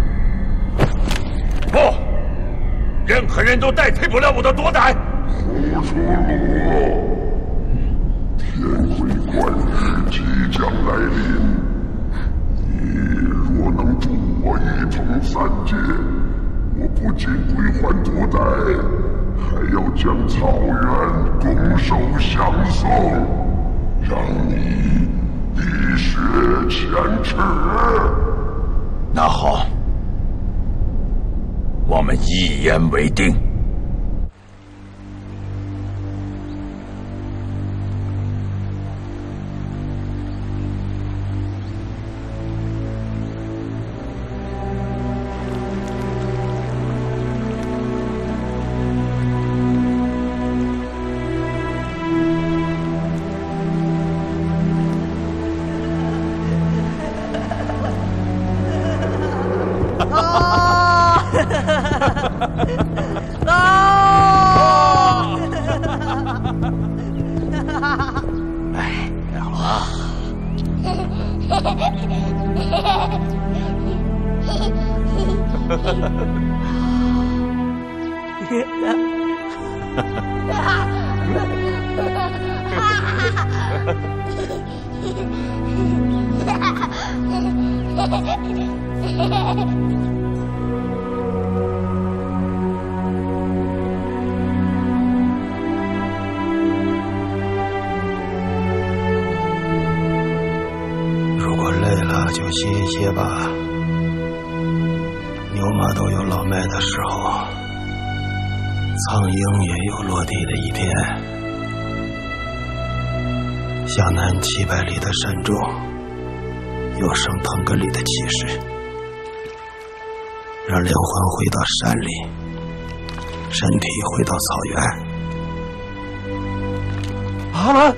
任何人都代替不了我的多代。 胡说罗！天回观日即将来临，你若能助我一统三界，我不仅归还多代，还要将草原拱手相送，让你一雪前耻。 那好，我们一言为定。 如果累了就歇一歇吧，牛马都有老迈的时候，苍鹰也有落地的一天。向南700里的山中，有升腾格里的气势，让灵魂回到山里，身体回到草原。 阿兰。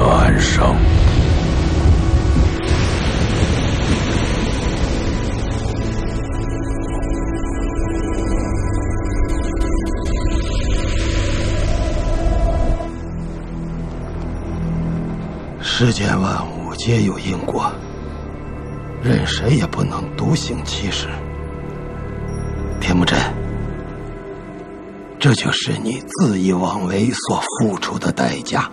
岸上。 世间万物皆有因果，任谁也不能独行其事。铁木真，这就是你恣意妄为所付出的代价。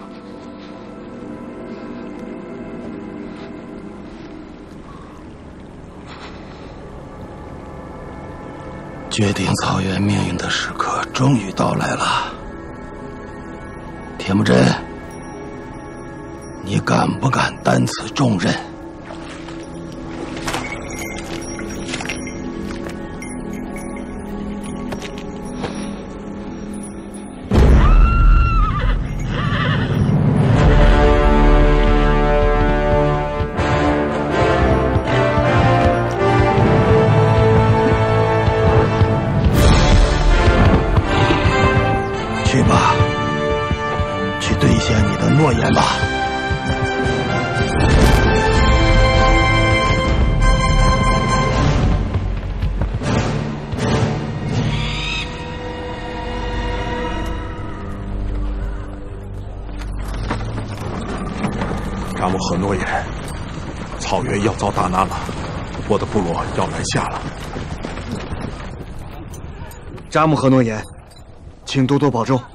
决定草原命运的时刻终于到来了。铁木真，你敢不敢担此重任？去吧，去兑现你的诺言吧。 扎木合诺言，草原要遭大难了，我的部落要南下了。 扎木合诺言，请多多保重。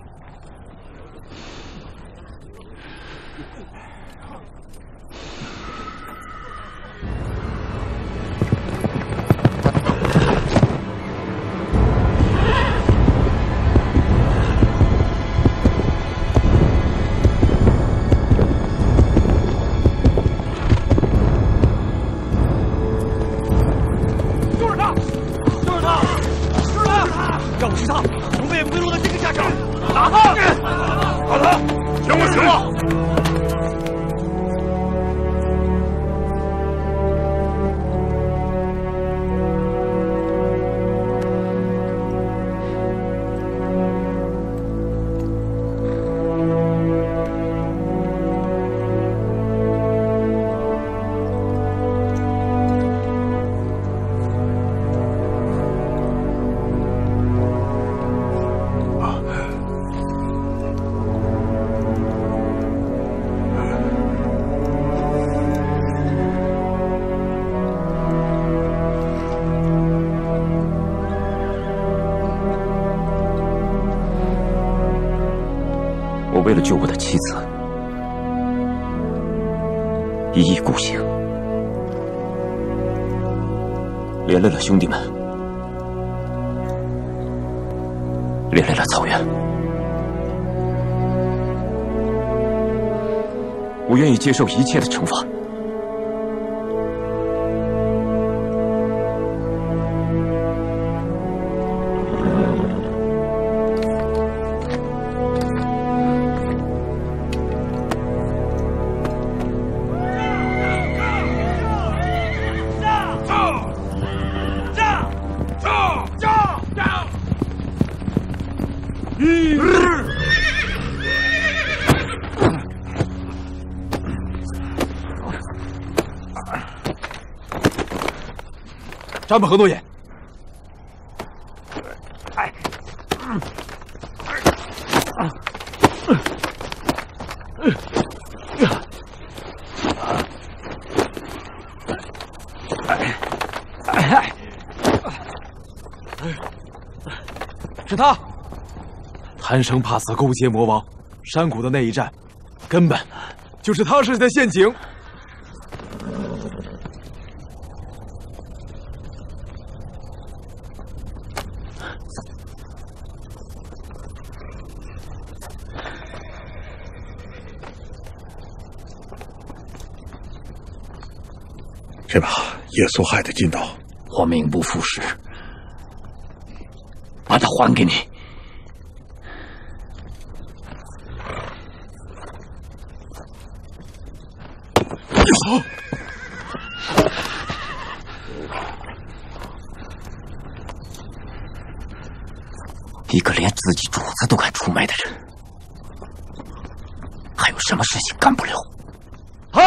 我为了救我的妻子，一意孤行，连累了兄弟们，连累了草原。我愿意接受一切的惩罚。 扎木合诺言。 是他，贪生怕死，勾结魔王，山谷的那一战，根本就是他设下的陷阱。 是吧？耶稣海的尽头， 我名不副实，把它还给你。一个连自己主子都敢出卖的人，还有什么事情干不了。 啊！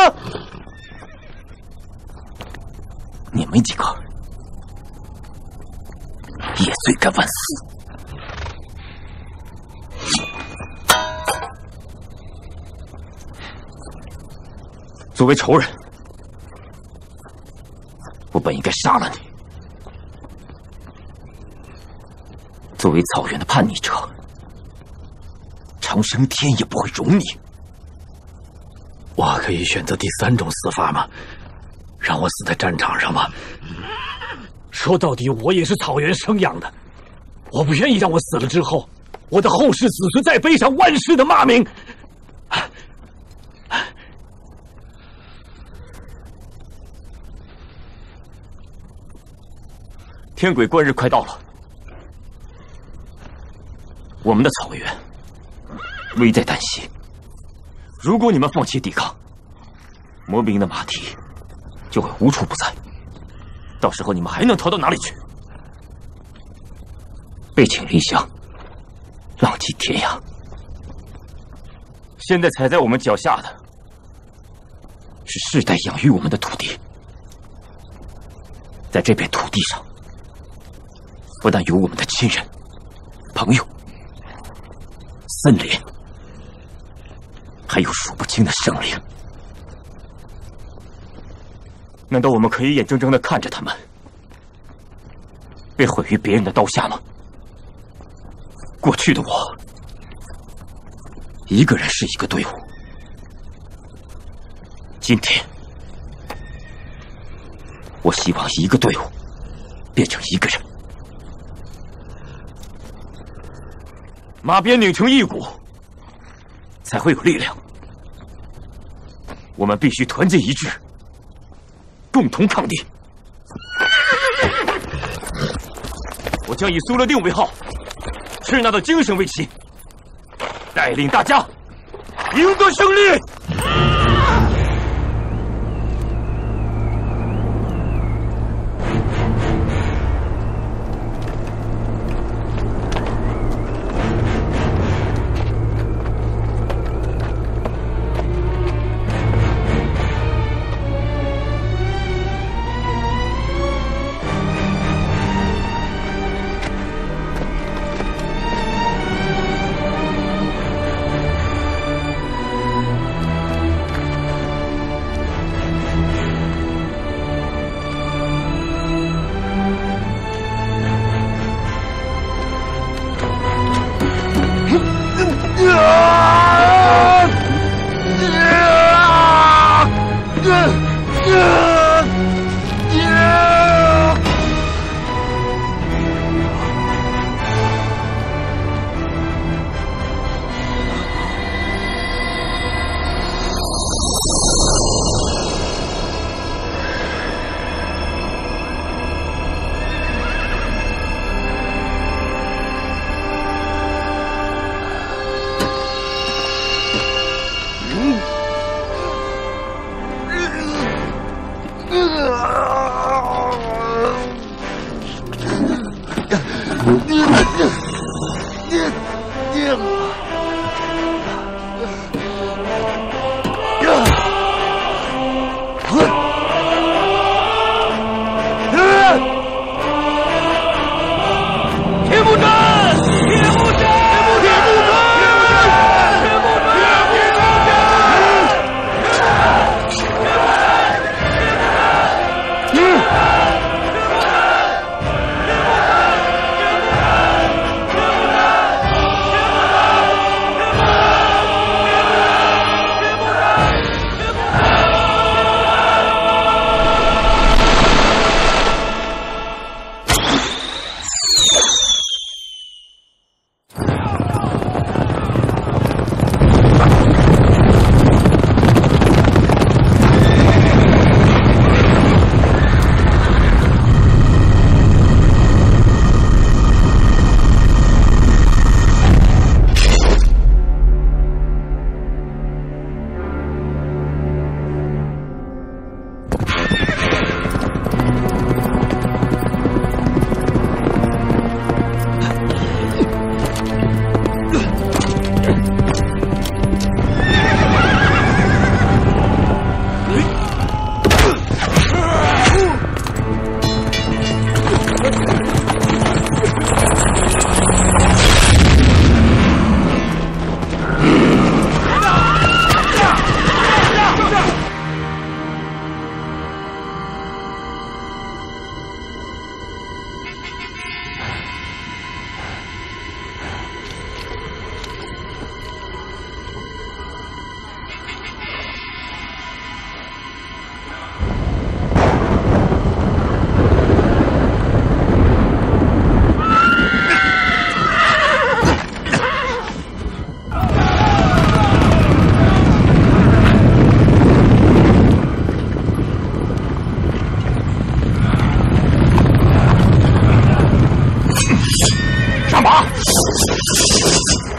你们几个也罪该万死。 作为仇人，我本应该杀了你；作为草原的叛逆者，长生天也不会容你。 我可以选择第3种死法吗？让我死在战场上吗？说到底，我也是草原生养的，我不愿意让我死了之后，我的后世子孙再背上万世的骂名。 天鬼观日快到了，我们的草原危在旦夕。如果你们放弃抵抗，魔兵的马蹄就会无处不在，到时候你们还能逃到哪里去？背井离乡，浪迹天涯。现在踩在我们脚下的是世代养育我们的土地，在这片土地上，不但有我们的亲人、朋友、森林，还有数不清的生灵。难道我们可以眼睁睁地看着他们被毁于别人的刀下吗？过去的我，一个人是一个队伍。今天，我希望一个队伍变成一个人。马鞭拧成一股，才会有力量。我们必须团结一致，共同抗敌。我将以苏勒定为号，赤纳的精神为旗，带领大家赢得胜利。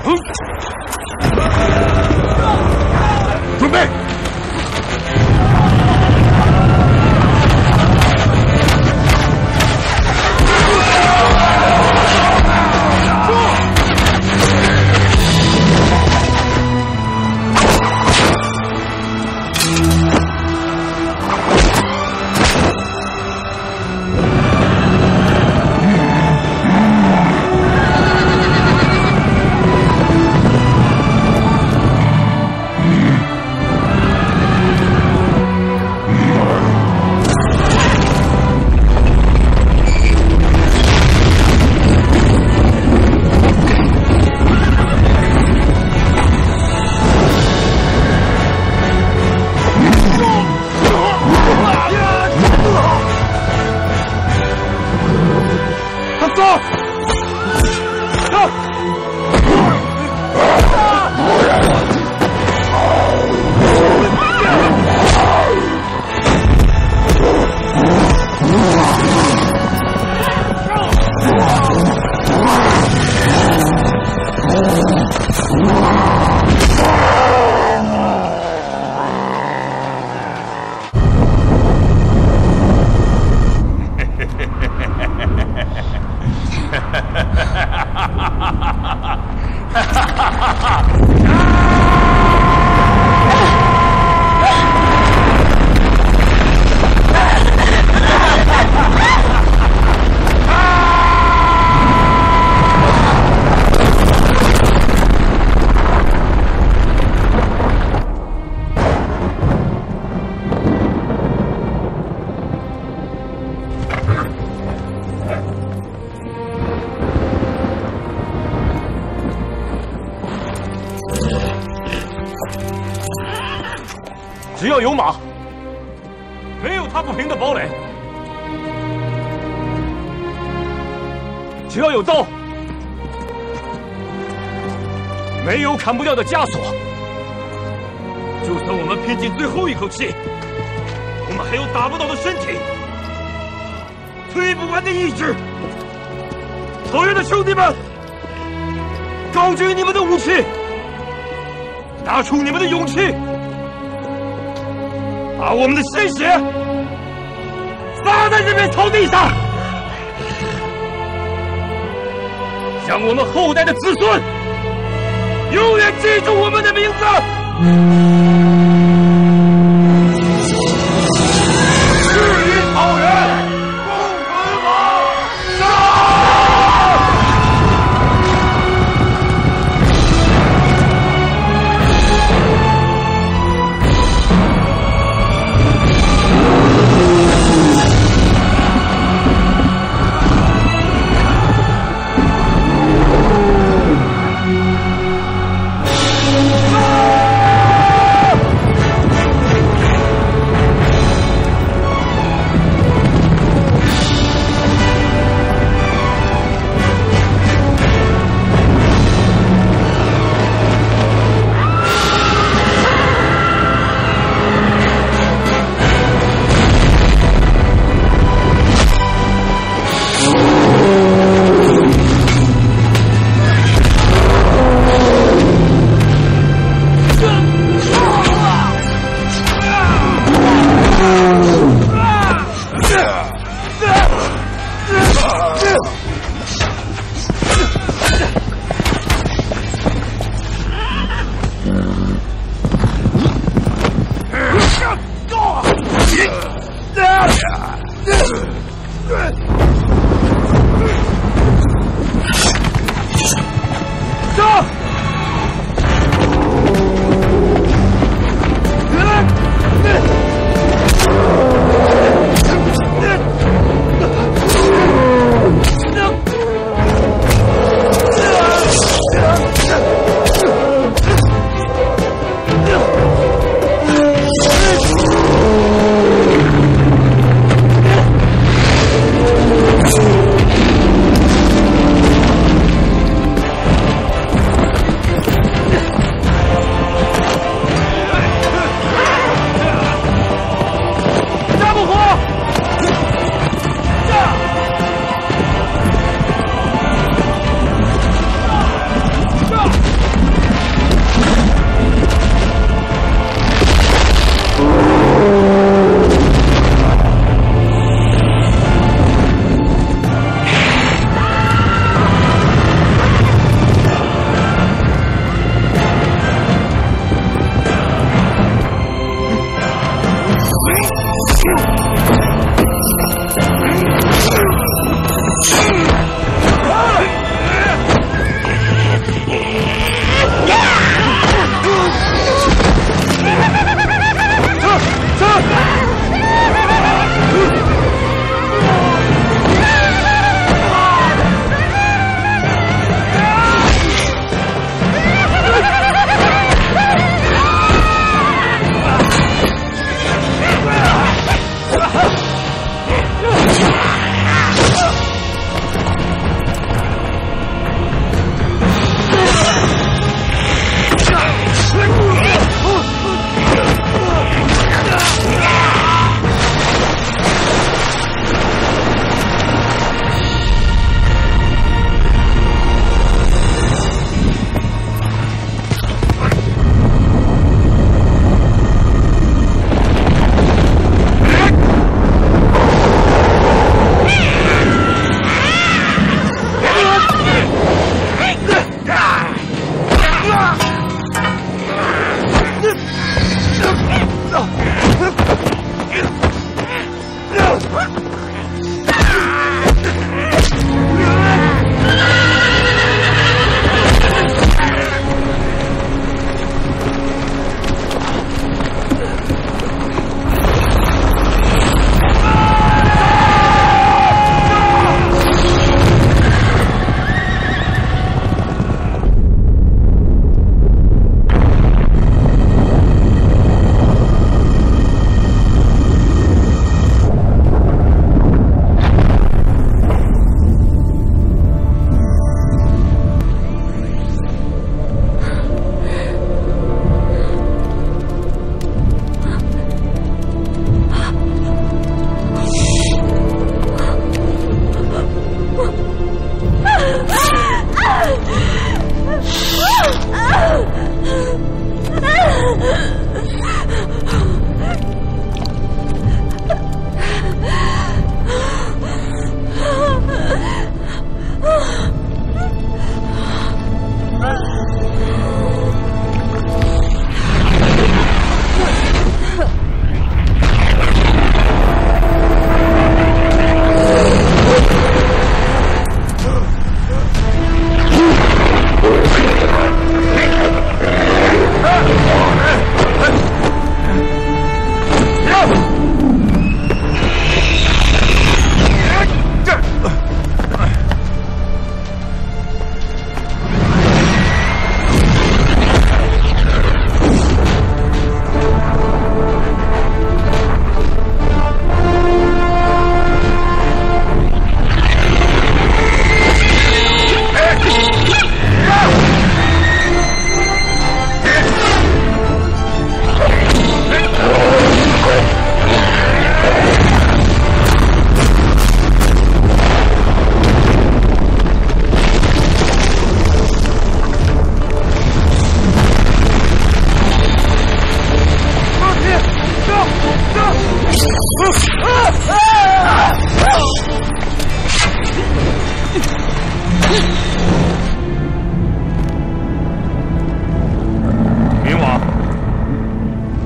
准备。 只要有马，没有踏不平的堡垒；只要有刀，没有砍不掉的枷锁。就算我们拼尽最后一口气，我们还有打不倒的身体，推不完的意志。草原的兄弟们，高举你们的武器，拿出你们的勇气。把我们的鲜血洒在这片草地上，让我们后代的子孙永远记住我们的名字。誓于草原，共存亡，杀！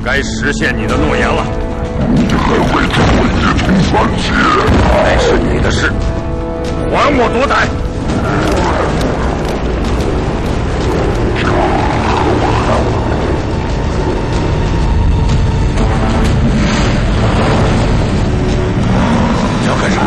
该实现你的诺言了。 你还会跟我一同犯劫？ 那是你的事，还我夺台。 你要干什么？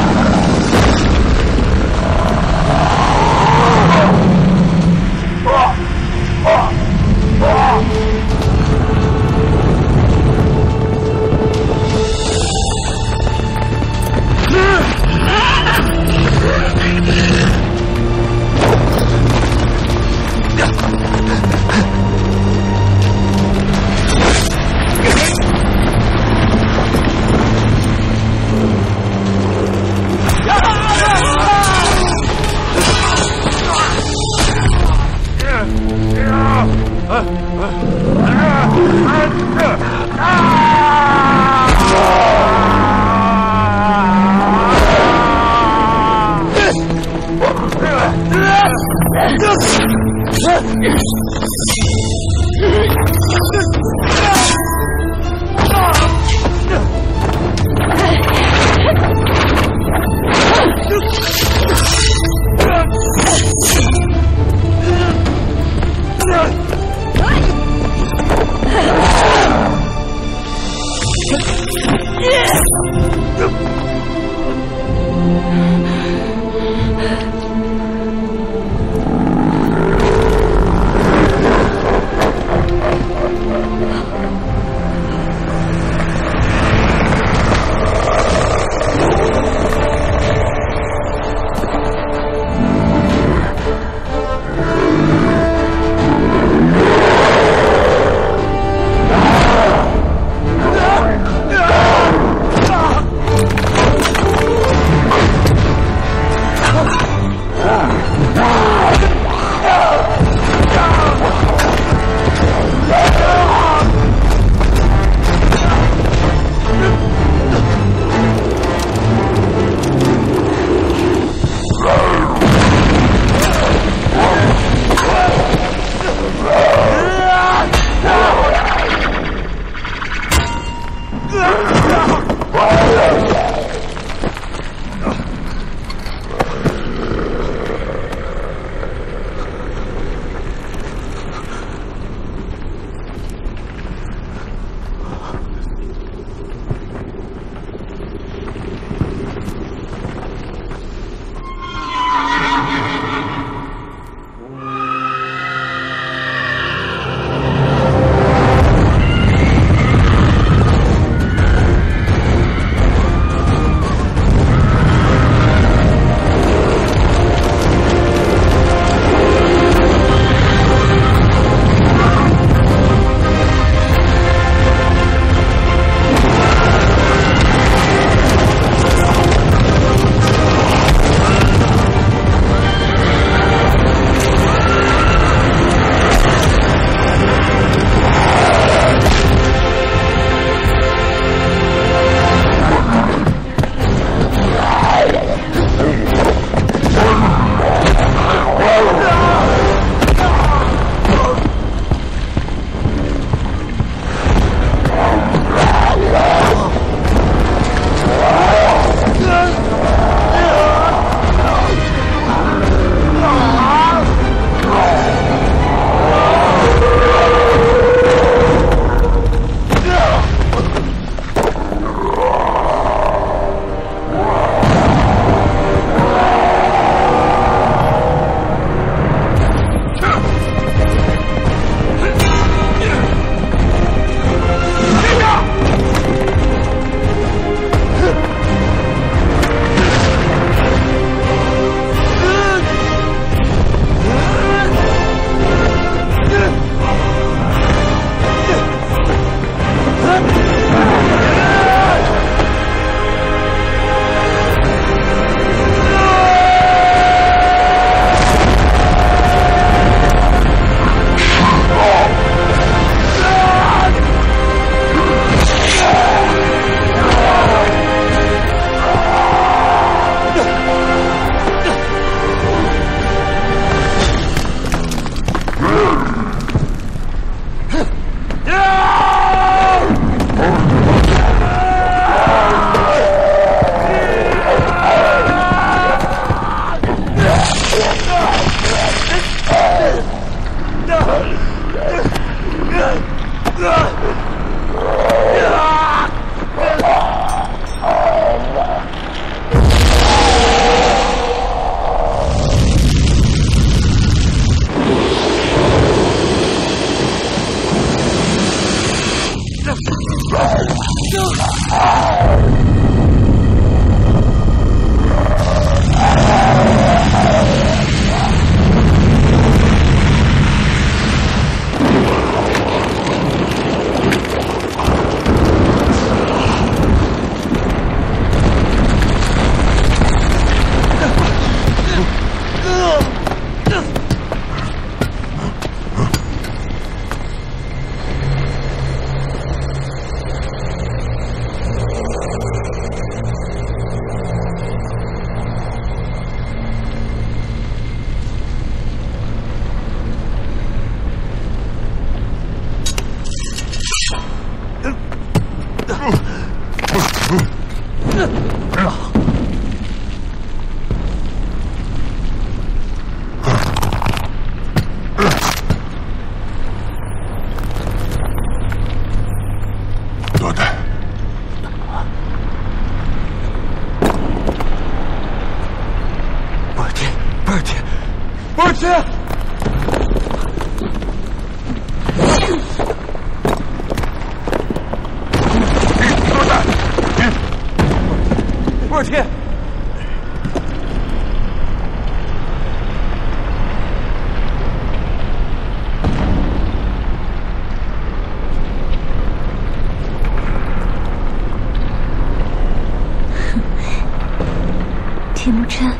铁木真，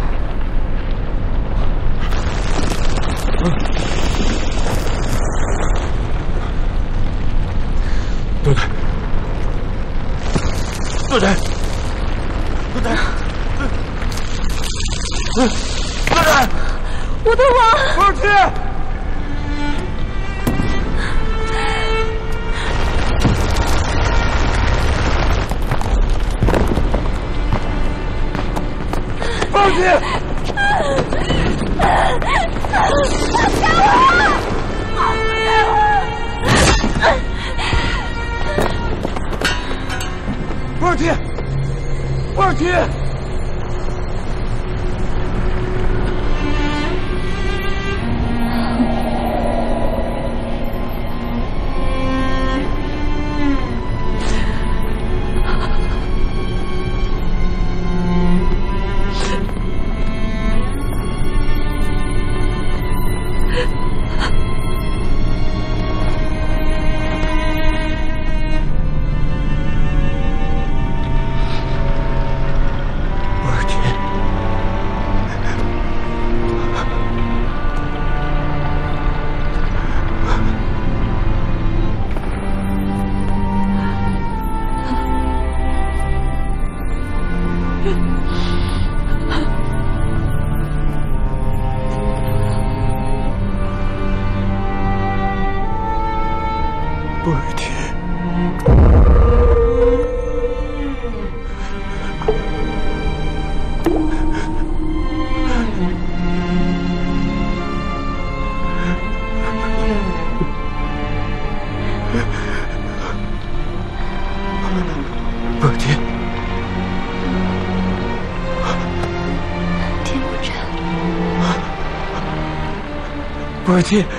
多代，多代，多代，多代， 我的王， 不是放弃！波尔提，波尔提！波尔提，波尔提， 铁木真， 波尔提。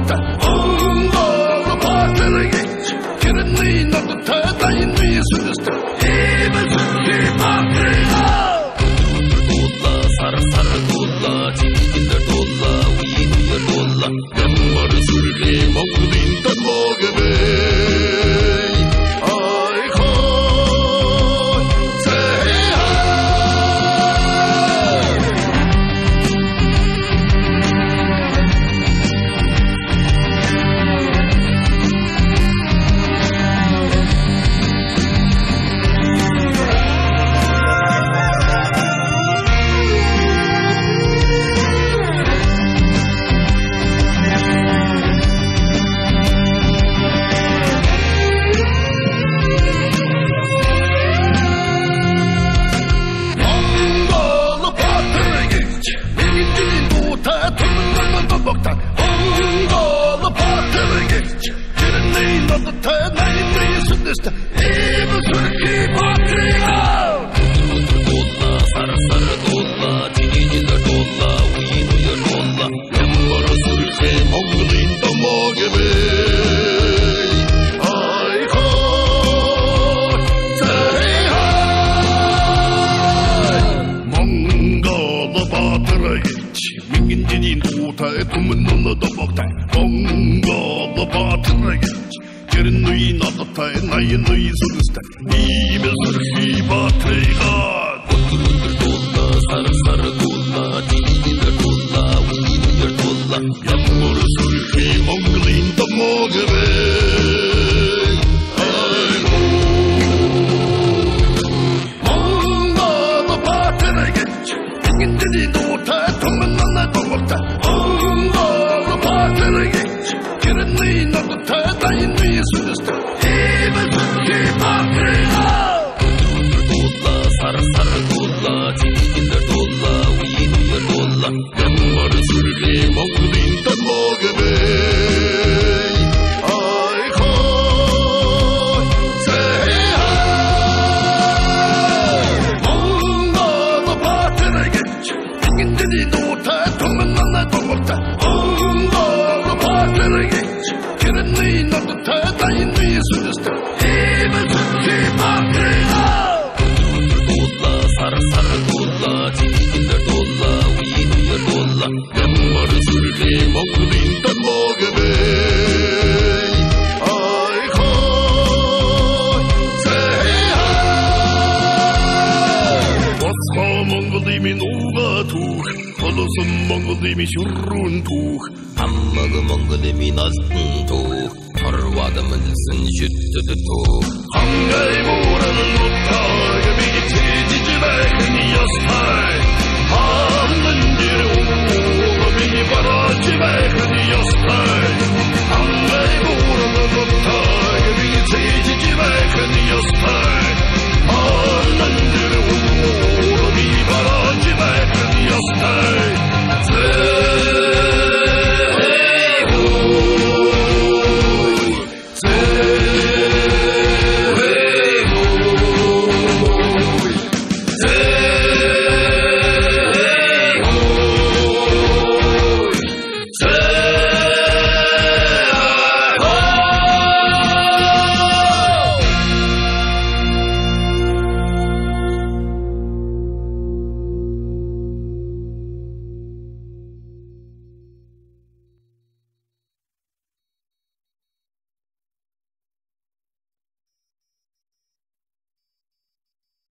한가의 모라는 못하게 미기 체지지 말그니 여스파